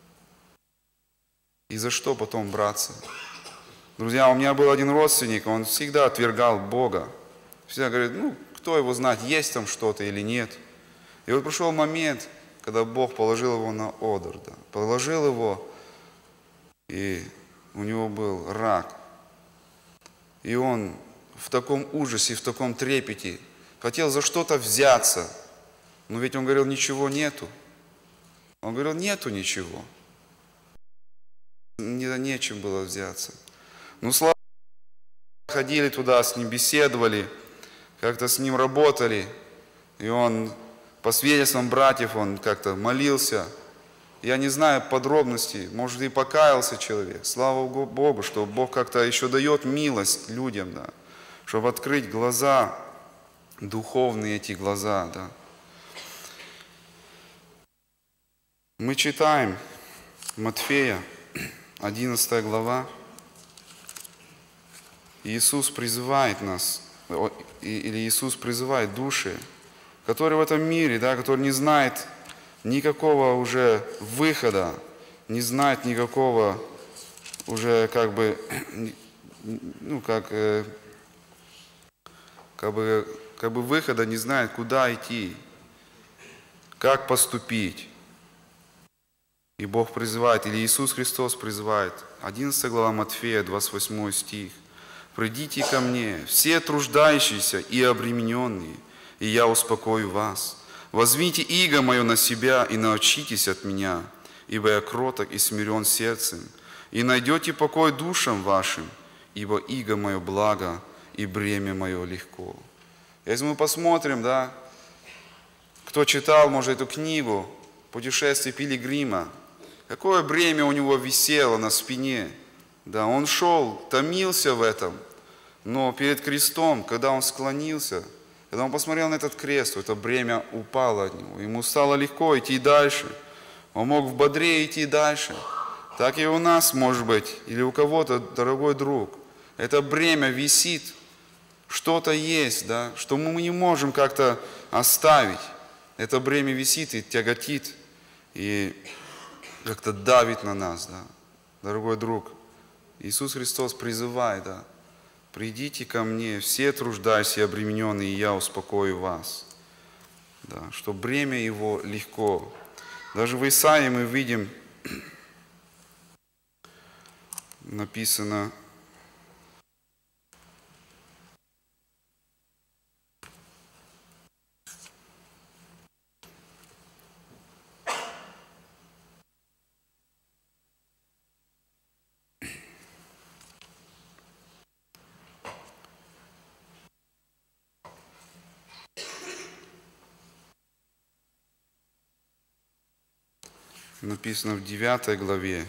И за что потом браться? Друзья, у меня был один родственник, он всегда отвергал Бога. Всегда говорит, ну, кто его знает, есть там что-то или нет. И вот пришел момент, когда Бог положил его на одр, да, положил его, и у него был рак. И он в таком ужасе, в таком трепете хотел за что-то взяться. Но ведь он говорил, ничего нету. Он говорил, нету ничего. Нечем было взяться. Ну, слава Богу, ходили туда, с ним беседовали, как-то с ним работали. И он, по свидетельствам братьев, он как-то молился. Я не знаю подробностей, может, и покаялся человек. Слава Богу, что Бог как-то еще дает милость людям, да, чтобы открыть глаза, духовные эти глаза, да. Мы читаем Матфея, 11 глава. Иисус призывает нас, или Иисус призывает души, которые в этом мире, да, которые не знают никакого уже выхода, не знают никакого уже как бы, ну как бы выхода, не знают, куда идти, как поступить. И Бог призывает, или Иисус Христос призывает, 11 глава Матфея, 28 стих. «Придите ко мне, все труждающиеся и обремененные, и я успокою вас. Возьмите иго мое на себя и научитесь от меня, ибо я кроток и смирен сердцем, и найдете покой душам вашим, ибо иго мое благо, и бремя мое легко». Если мы посмотрим, да, кто читал, может, эту книгу «Путешествие пилигрима», какое бремя у него висело на спине. Да, он шел, томился в этом, но перед крестом, когда он склонился, когда он посмотрел на этот крест, это бремя упало от него. Ему стало легко идти дальше. Он мог в бодре идти дальше. Так и у нас, может быть, или у кого-то, дорогой друг, это бремя висит, что-то есть, да, что мы не можем как-то оставить. Это бремя висит и тяготит, и как-то давит на нас, да. Дорогой друг, Иисус Христос призывает, да, придите ко мне, все труждающиеся и обремененные, и я успокою вас. Да, что бремя его легко. Даже в Исаии мы видим, написано, написано в 9 главе,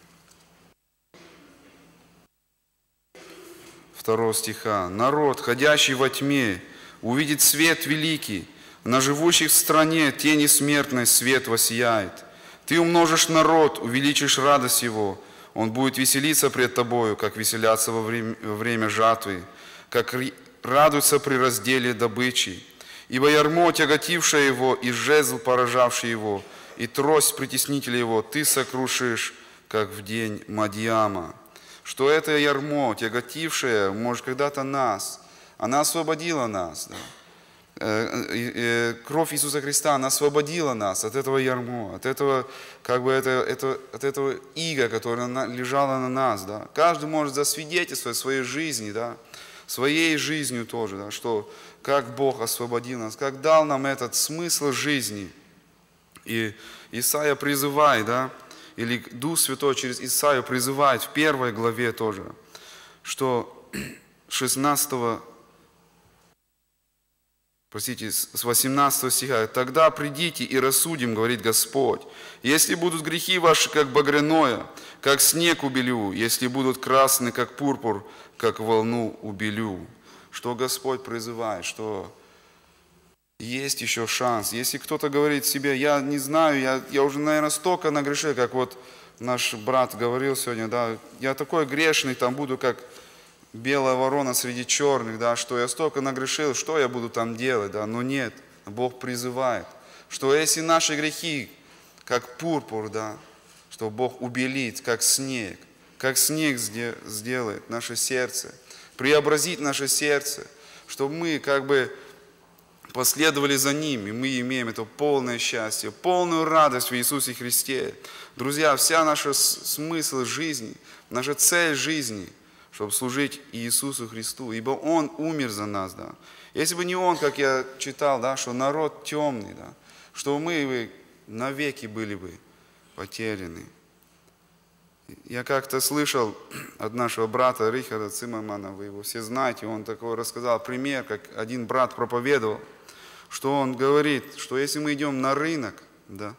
2 стиха. «Народ, ходящий во тьме, увидит свет великий, на живущих в стране тени смертной свет воссияет. Ты умножишь народ, увеличишь радость его, он будет веселиться пред тобою, как веселятся во время жатвы, как радуются при разделе добычи. Ибо ярмо, тяготившее его, и жезл, поражавший его, и трость притеснителя его ты сокрушишь, как в день Мадьяма». Что это ярмо, тяготившее, может, когда-то нас, она освободила нас. Да? Кровь Иисуса Христа, она освободила нас от этого ярмо, от этого, как бы от этого ига, которое лежало на нас. Да? Каждый может засвидетельствовать своей жизни, да? Своей жизнью тоже, да? Что как Бог освободил нас, как дал нам этот смысл жизни. И Исаия призывает, да, или Дух Святой через Исаию призывает в 1 главе тоже, что 18, с 18 стиха: «Тогда придите и рассудим, говорит Господь, если будут грехи ваши, как багряное, как снег убелю, если будут красны, как пурпур, как волну убелю». Что Господь призывает, что есть еще шанс. Если кто-то говорит себе, я не знаю, я уже, наверное, столько нагрешил, как вот наш брат говорил сегодня, да, я такой грешный, там буду как белая ворона среди черных, да, что я столько нагрешил, что я буду там делать, да, но нет, Бог призывает, что если наши грехи, как пурпур, да, что Бог убелит, как снег сделает наше сердце, преобразит наше сердце, чтобы мы как бы последовали за Ним, и мы имеем это полное счастье, полную радость в Иисусе Христе. Друзья, вся наша смысл жизни, наша цель жизни, чтобы служить Иисусу Христу, ибо Он умер за нас, да. Если бы не Он, как я читал, да, что народ темный, да, что мы навеки были бы потеряны. Я как-то слышал от нашего брата Рихарда Циммермана, вы его все знаете, он такой рассказал пример, как один брат проповедовал, что он говорит, что если мы идем на рынок, да,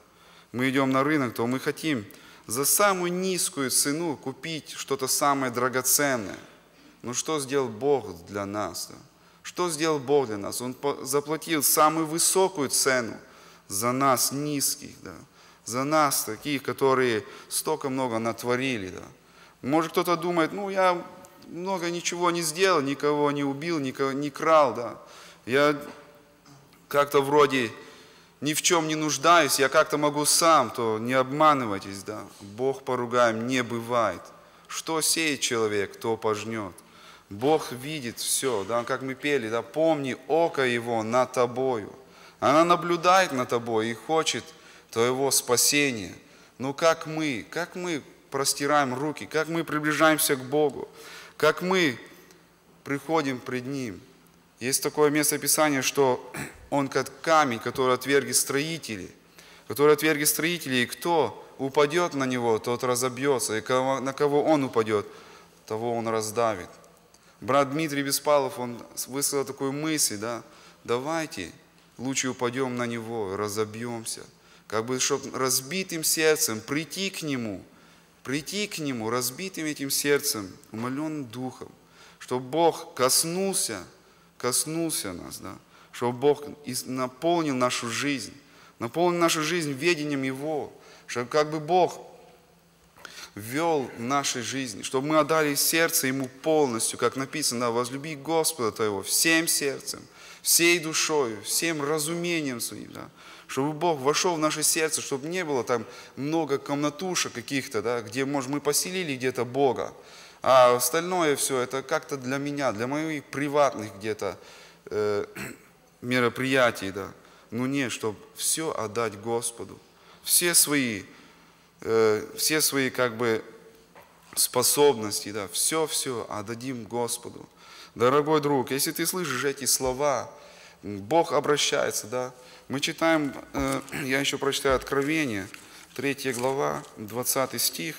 то мы хотим за самую низкую цену купить что-то самое драгоценное. Но что сделал Бог для нас? Да? Что сделал Бог для нас? Он заплатил самую высокую цену за нас низких, да? За нас таких, которые столько много натворили. Да? Может кто-то думает, ну я много ничего не сделал, никого не убил, никого не крал. Да? Я как-то вроде ни в чем не нуждаюсь, я как-то могу сам, то не обманывайтесь, да. Бог поругаем не бывает. Что сеет человек, то пожнет. Бог видит все, да, как мы пели, да, помни око Его над тобою. Она наблюдает над тобой и хочет твоего спасения. Но как мы простираем руки, как мы приближаемся к Богу, как мы приходим пред Ним. Есть такое место Писания, что Он как камень, который отвергли строители. И кто упадет на него, тот разобьется. И на кого он упадет, того он раздавит. Брат Дмитрий Беспалов, он высказал такую мысль, да, давайте лучше упадем на него, разобьемся. Как бы, чтобы разбитым сердцем прийти к нему, разбитым этим сердцем, умоленным духом, чтобы Бог коснулся нас, да, чтобы Бог наполнил нашу жизнь ведением Его, чтобы как бы Бог ввел в нашей жизни, чтобы мы отдали сердце Ему полностью, как написано, да, возлюби Господа твоего всем сердцем, всей душою, всем разумением своим, да, чтобы Бог вошел в наше сердце, чтобы не было там много комнатушек каких-то, да, где, может, мы поселили где-то Бога, а остальное все, это как-то для меня, для моих приватных где-то мероприятий, да. Ну нет, чтобы все отдать Господу. Все свои как бы способности, да, все отдадим Господу. Дорогой друг, если ты слышишь эти слова, Бог обращается, да. Мы читаем, я еще прочитаю Откровение, 3 глава, 20 стих.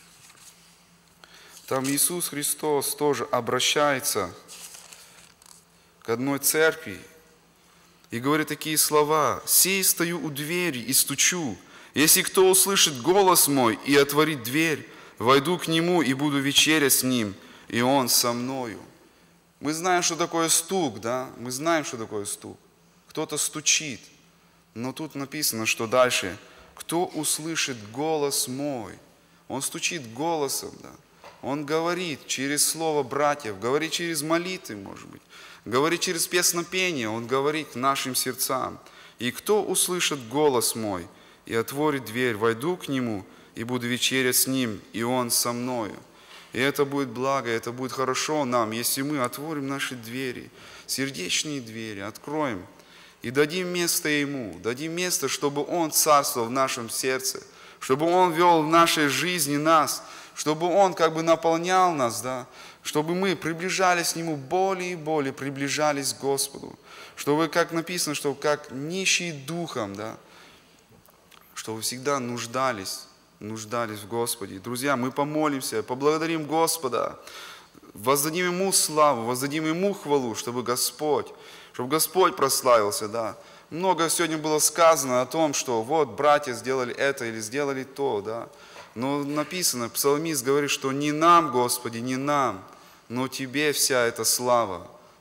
Там Иисус Христос тоже обращается к одной церкви и говорит такие слова: «Сей стою у двери и стучу. Если кто услышит голос мой и отворит дверь, войду к нему и буду вечерять с ним, и он со мною». Мы знаем, что такое стук, да? Мы знаем, что такое стук. Кто-то стучит. Но тут написано, что дальше: «Кто услышит голос мой». Он стучит голосом, да? Он говорит через слово братьев, говорит через молитвы, может быть, говорит через песнопение, Он говорит к нашим сердцам. «И кто услышит голос мой и отворит дверь, войду к нему и буду вечерять с ним, и он со мною». И это будет благо, это будет хорошо нам, если мы отворим наши двери, сердечные двери, откроем и дадим место Ему, дадим место, чтобы Он царствовал в нашем сердце, чтобы Он вел в нашей жизни нас, чтобы Он как бы наполнял нас, да, чтобы мы приближались к Нему более и более, приближались к Господу, чтобы, как написано, чтобы как нищие духом, да, чтобы всегда нуждались в Господе. Друзья, мы помолимся, поблагодарим Господа, воздадим Ему славу, воздадим Ему хвалу, чтобы Господь прославился, да. Много сегодня было сказано о том, что вот братья сделали это или сделали то, да. Но написано, псалмист говорит, что не нам, Господи, не нам, но Тебе вся эта слава.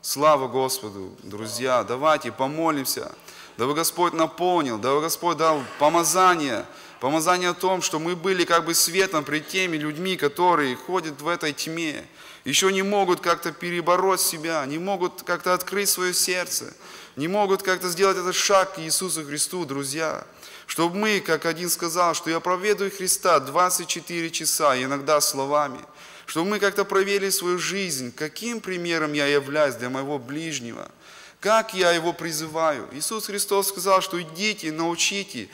Слава Господу, друзья, давайте помолимся, дабы Господь наполнил, дабы Господь дал помазание о том, что мы были как бы светом пред теми людьми, которые ходят в этой тьме, еще не могут как-то перебороть себя, не могут как-то открыть свое сердце, не могут как-то сделать этот шаг к Иисусу Христу, друзья. Чтобы мы, как один сказал, что я проповедую Христа 24 часа, иногда словами, чтобы мы как-то проверили свою жизнь, каким примером я являюсь для моего ближнего, как я его призываю. Иисус Христос сказал, что идите, научите,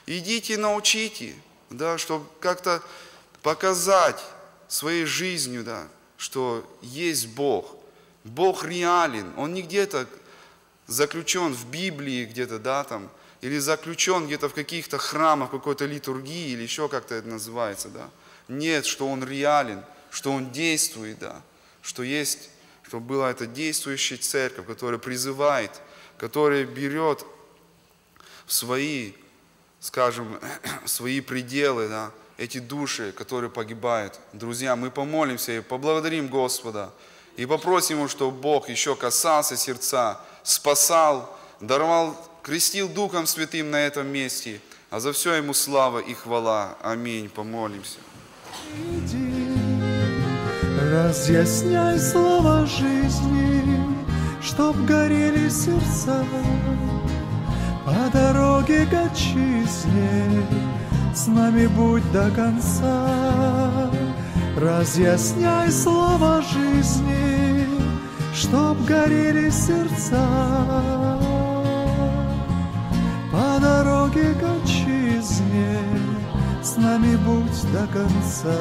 да, чтобы как-то показать своей жизнью, да, что есть Бог. Бог реален, Он не где-то заключен в Библии где-то, да, там, или заключен где-то в каких-то храмах, какой-то литургии, или еще как-то это называется, да. Нет, что Он реален, что Он действует, да, что есть, чтобы была эта действующая церковь, которая призывает, которая берет в свои, скажем, свои пределы, да, эти души, которые погибают. Друзья, мы помолимся и поблагодарим Господа, и попросим Его, чтобы Бог еще касался сердца, спасал, даровал, крестил Духом Святым на этом месте, а за все Ему слава и хвала. Аминь. Помолимся. Иди, разъясняй слова жизни, чтоб горели сердца по дороге к отчизне, с нами будь до конца. Разъясняй слова жизни, чтоб горели сердца по дороге к отчизне, с нами будь до конца.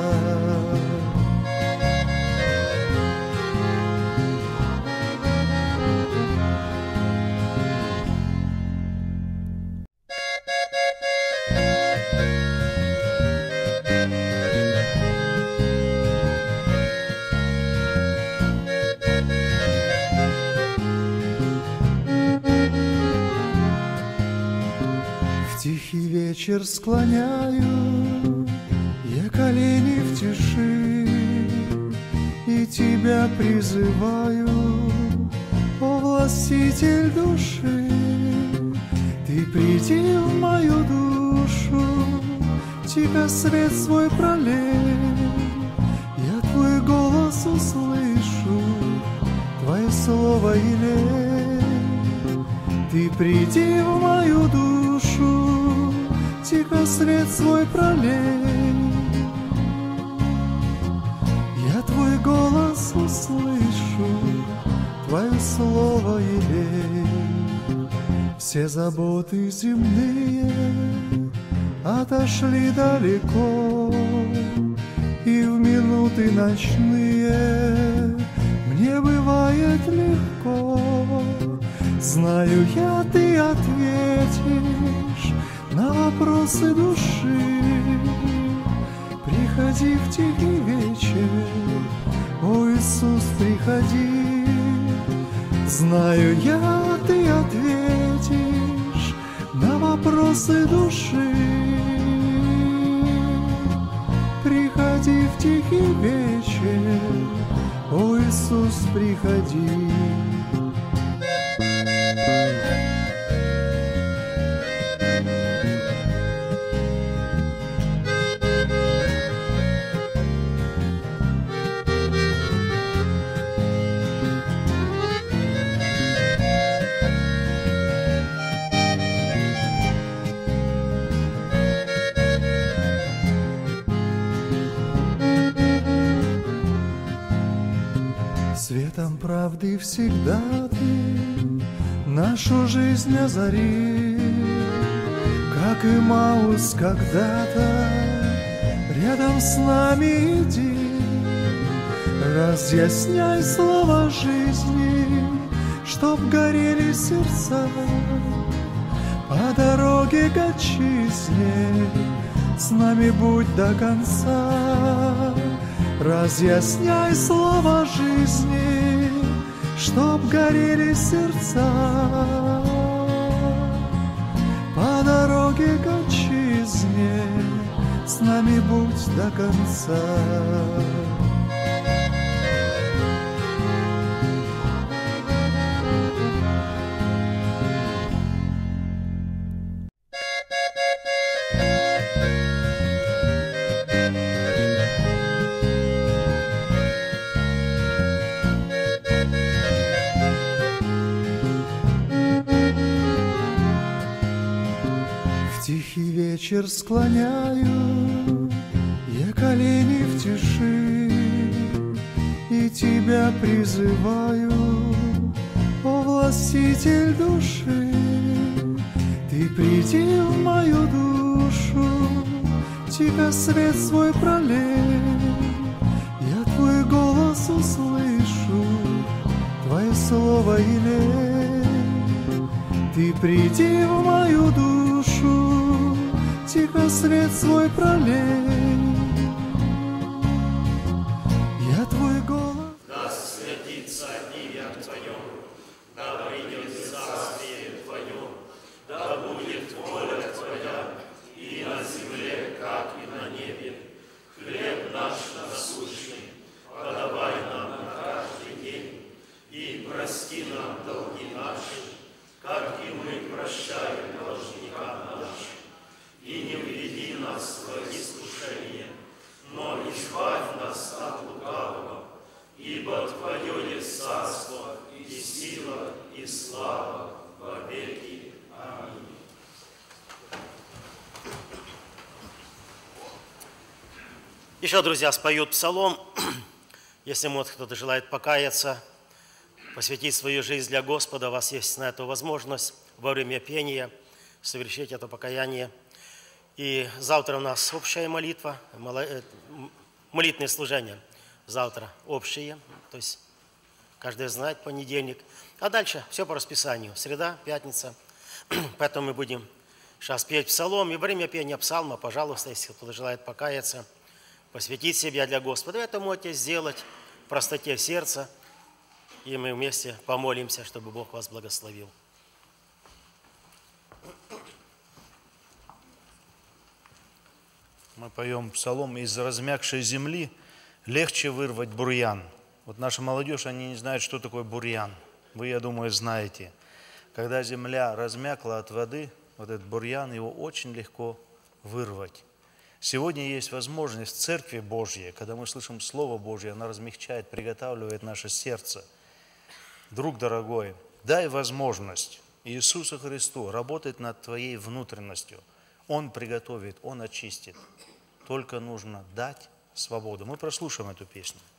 Тихий вечер склоняю я колени в тиши и тебя призываю, о властитель души. Ты приди в мою душу, тихо свет свой пролей, я твой голос услышу, твое слово елей. Ты приди в мою душу, тихо свет свой пролей, я твой голос услышу, твое слово елей. Все заботы земные отошли далеко, и в минуты ночные мне бывает легко. Знаю я, ты ответишь на вопросы души. Приходи в тихий вечер, о Иисус, приходи. Знаю я, ты ответишь на вопросы души. Приходи в тихий вечер, о Иисус, приходи. Светом правды всегда ты нашу жизнь озари, как и Маус когда-то рядом с нами иди. Разъясняй слова жизни, чтоб горели сердца по дороге к отчизне, с нами будь до конца. Разъясняй слова жизни, чтоб горели сердца по дороге к отчизне, с нами будь до конца. вечер склоняю я колени в тиши и тебя призываю, о властитель души. Ты приди в мою душу, тихо свет свой пролей, я твой голос услышу, твое слово елей. Ты приди в мою душу, тихо свет свой пролей, я твой голос. Да святится имя Твое, да придет царствие Твое, да будет воля Твоя и на земле, как и на небе. Хлеб наш насущный подавай нам на каждый день, и прости нам долги наши, как и мы прощаем должникам нашим. И не введи нас в искушение, но избавь нас от лукавого, ибо Твое есть царство, и сила, и слава во веки. Аминь. Еще, друзья, споют псалом. Если, может, кто-то желает покаяться, посвятить свою жизнь для Господа, у вас есть на это возможность во время пения совершить это покаяние. И завтра у нас общая молитва, молитвенные служения. Завтра общие, то есть каждый знает понедельник. А дальше все по расписанию. Среда, пятница. Поэтому мы будем сейчас петь псалом. И во время пения псалма, пожалуйста, если кто-то желает покаяться, посвятить себя для Господа, это можете сделать в простоте сердца. И мы вместе помолимся, чтобы Бог вас благословил. Мы поем псалом: «Из размягшей земли легче вырвать бурьян». Вот наша молодежь, они не знают, что такое бурьян. Вы, я думаю, знаете. Когда земля размякла от воды, вот этот бурьян, его очень легко вырвать. Сегодня есть возможность в Церкви Божьей, когда мы слышим Слово Божье, оно размягчает, приготавливает наше сердце. Друг дорогой, дай возможность Иисусу Христу работать над твоей внутренностью. Он приготовит, Он очистит. Только нужно дать свободу. Мы прослушаем эту песню.